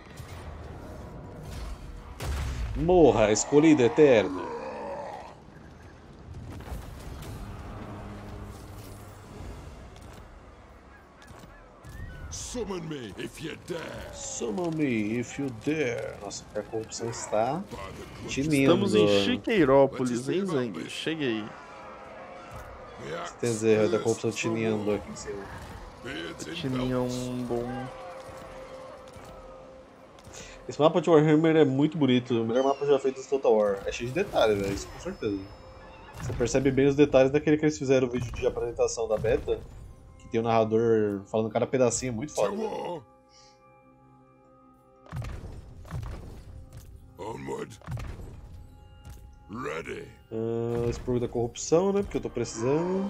Morra, escolhido eterno.
Summon me if you dare.
Summon me if you dare. Nossa, a corrupção está
By the good
tinindo.
Estamos em Chiqueirópolis, hein, Zang? Cheguei.
the axe
Tem dizer, da
thirsts
corrupção
for
tinindo
war.
aqui em cima.
Be it in
Tinha
belts.
um bom...
Esse mapa de Warhammer é muito bonito, o melhor mapa já feito do Total War. É cheio de detalhes, velho, isso com certeza. Você percebe bem os detalhes daquele que eles fizeram o vídeo de apresentação da beta, que tem o narrador falando cada pedacinho, muito
To
foda. Velho.
war. Onward. Ready.
Expurgo da corrupção, né, porque eu tô precisando.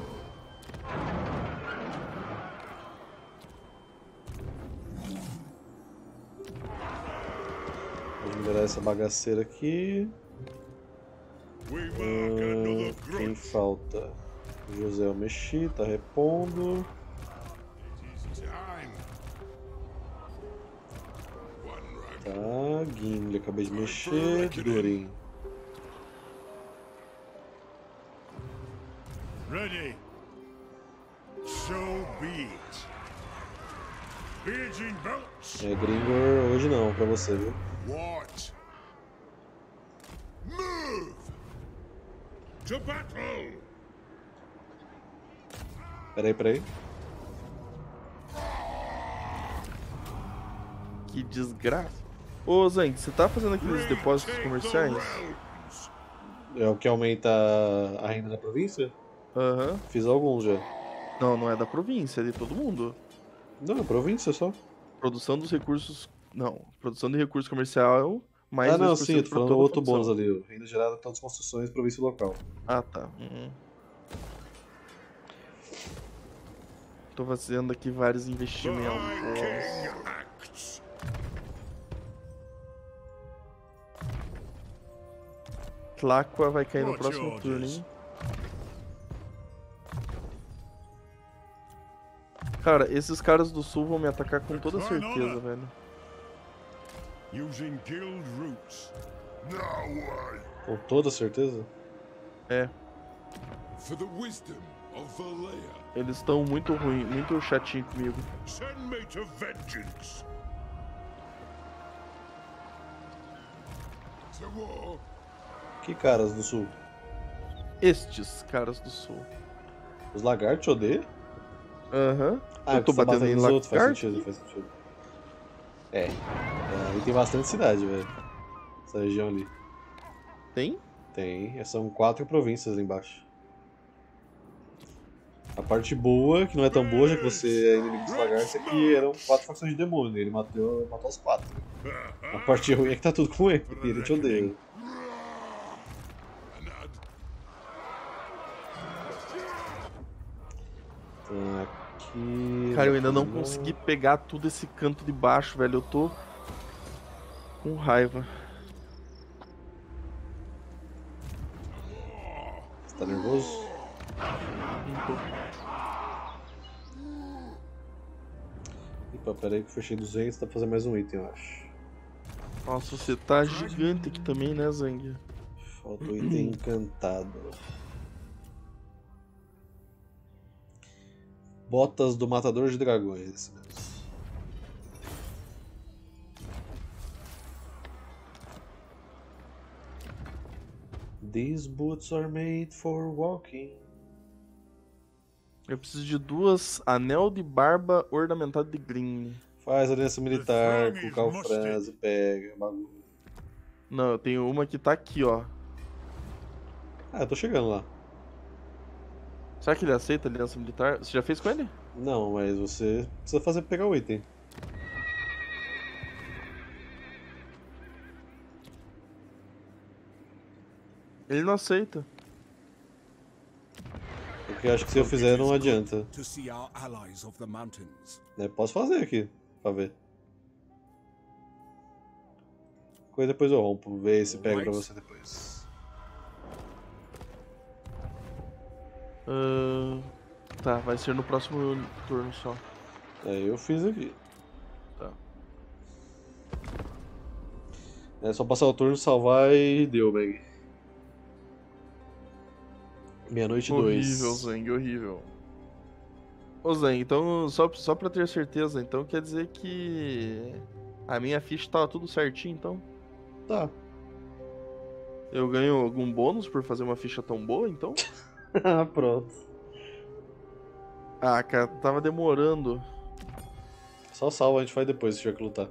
Vou melhorar essa bagaceira aqui.
We mark another
Quem
grudge.
falta? José eu mexi, tá repondo.
It is time. One rag.
Tá, Gimli, acabei de mexer. Durin.
Ready. So be it. Beards in belts.
É, Gringor, hoje não, pra você, viu?
What? Move! To battle!
Peraí, peraí.
Que desgraça. Ô, Zank, você tá fazendo aqueles depósitos comerciais?
É o que aumenta a renda da província?
Aham.
Fiz alguns já.
Não, não é da província, é de todo mundo.
Não, é província só.
Produção dos recursos. Não, produção de recurso comercial mais
Ah, não, sim, eu
2%
tô
pra
falando
toda a
outro bônus
produção.
ali. Ó. Renda gerada em todas as construções, província local.
Ah, tá. Tô fazendo aqui vários
The
investimentos.
High King acts.
Tláqua vai cair no
What
próximo
orders?
turno, hein? Cara, esses caras do sul vão me atacar com toda certeza, velho.
Using guild routes. No way.
Com toda certeza?
É,
For the wisdom of Valea.
eles estão muito ruim, muito chatinho comigo.
Send me to vengeance. To war.
Que caras do sul?
Estes caras do sul.
Os lagartos te odeiam?
Aham.
Ah,
Eu tô
porque você tá
batendo em
nos outros, faz
lagarto.
sentido, faz sentido. É. E tem bastante cidade, velho. Essa região ali.
Tem?
Tem. São 4 províncias ali embaixo. A parte boa, que não é tão boa, já que você é inimigo dos lagartos, é que eram 4 facções de demônio. Ele matou os 4. A parte ruim é que tá tudo com ele. E ele te odeia. Tá aqui.
Cara, eu ainda não consegui pegar tudo esse canto de baixo, velho. Eu tô com raiva.
Você tá nervoso?
Não tô.
Epa, pera aí que eu fechei 200, dá pra fazer mais um item, eu acho.
Nossa, você tá gigante aqui também, né, Zang?
Falta o item encantado. Botas do Matador de Dragões, esse mesmo. These boots are made for walking.
Eu preciso de 2 anel de barba ornamentado de green.
Faz aliança militar
The
com
throng
Calfrans
is
e pega bagulho.
Não, eu tenho uma que tá aqui, ó.
Ah, eu tô chegando lá.
Será que ele aceita aliança militar? Você já fez com ele?
Não, mas você precisa fazer pra pegar o item.
Ele não aceita.
Porque eu acho que se eu fizer não adianta.
To see our allies of the mountains.
Né? Posso fazer aqui, pra ver. Coisa depois eu rompo, ver se pega pra você depois.
Tá, vai ser no próximo turno só.
Aí eu fiz aqui.
Tá.
É só passar o turno, salvar e deu, Meg. Meia-noite 2.
Horrível, Zang, horrível. Ô Zang, então, só pra ter certeza, então quer dizer que a minha ficha tava tudo certinho, então?
Tá.
Eu ganho algum bônus por fazer uma ficha tão boa, então?
Pronto.
Ah, cara, tava demorando.
Só salva, a gente faz depois se tiver que lutar.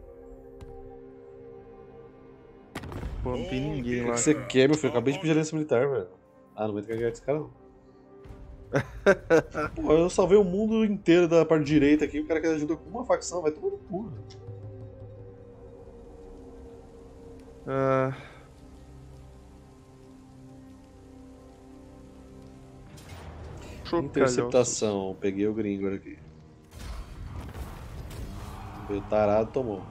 Pô, não tem ninguém
O
lá.
que você quer, meu filho? Eu acabei de pedir aliança militar, velho. Ah, não vai ter que ganhar desse cara, não. Pô, eu salvei o mundo inteiro da parte direita aqui, o cara quer ajuda com uma facção, vai tomar no cu.
Ah. Chocalhoços.
Interceptação, peguei o gringo aqui. O tarado tomou.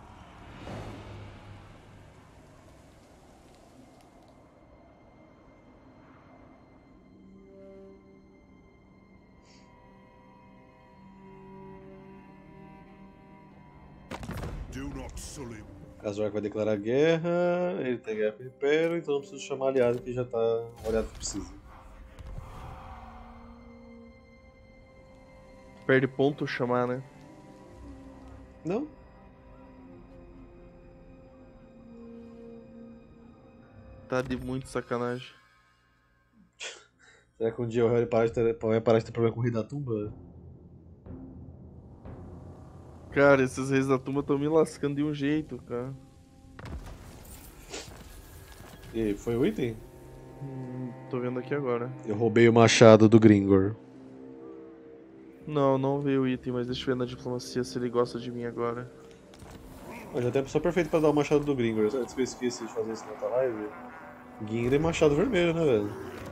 Do not sully.
Kazork vai declarar guerra, ele tem guerra com o Império, então não preciso chamar aliado que já tá o aliado que precisa.
Perde ponto chamar, né?
Não?
Tá de muito sacanagem.
Será que um dia o Harry vai parar de ter problema com o Rei da Tumba?
Cara, esses reis da tumba estão me lascando de um jeito, cara.
E aí, foi o item?
Tô vendo aqui agora.
Eu roubei o machado do Gringor.
Não veio o item, mas deixa eu ver na diplomacia se ele gosta de mim agora.
Ó, já tem a pessoa perfeita pra dar o machado do Gringor. Antes que eu esqueci de fazer isso na outra live. Gingre é machado vermelho, né, velho?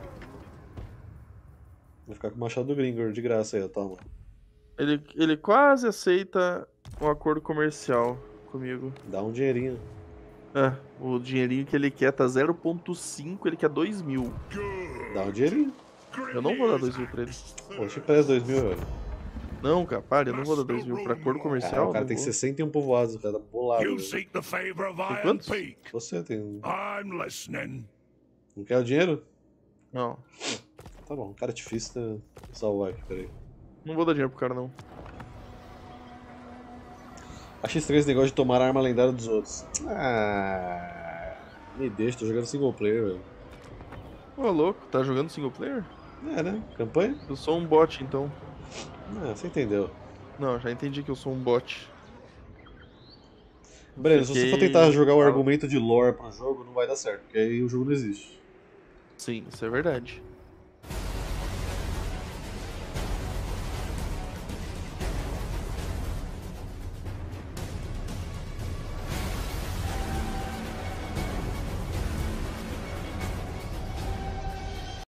Vou ficar com o machado do Gringor de graça aí, ó, toma.
Ele quase aceita um acordo comercial comigo.
Dá um dinheirinho.
É, o dinheirinho que ele quer tá 0.5, ele quer 2.000.
Dá um dinheirinho.
Eu não vou dar 2.000 pra ele.
Poxa, parece 2.000, velho.
Não, cara, para, eu não vou dar 2.000 pra acordo
Cara,
comercial.
o cara
não
tem
vou.
61 povoados, o cara tá bolado.
You
velho.
seek the favor of Iron
quantos?
Peak.
Você tem.
I'm listening.
Não quer o dinheiro?
Não,
Tá bom, cara é difícil, né? Vou salvar aqui, peraí.
não vou dar dinheiro pro cara, não.
Achei estranho esse negócio de tomar a arma lendária dos outros. Me deixa, tô jogando single player, velho.
Ô, louco, tá jogando single player?
É, né? Campanha?
Eu sou um bot, então.
Você entendeu.
Não, já entendi que eu sou um bot.
Breno, se você for
Fiquei-
tentar jogar o
Fala.
argumento de lore pro jogo, não vai dar certo, porque aí o jogo não existe.
Sim, isso é verdade.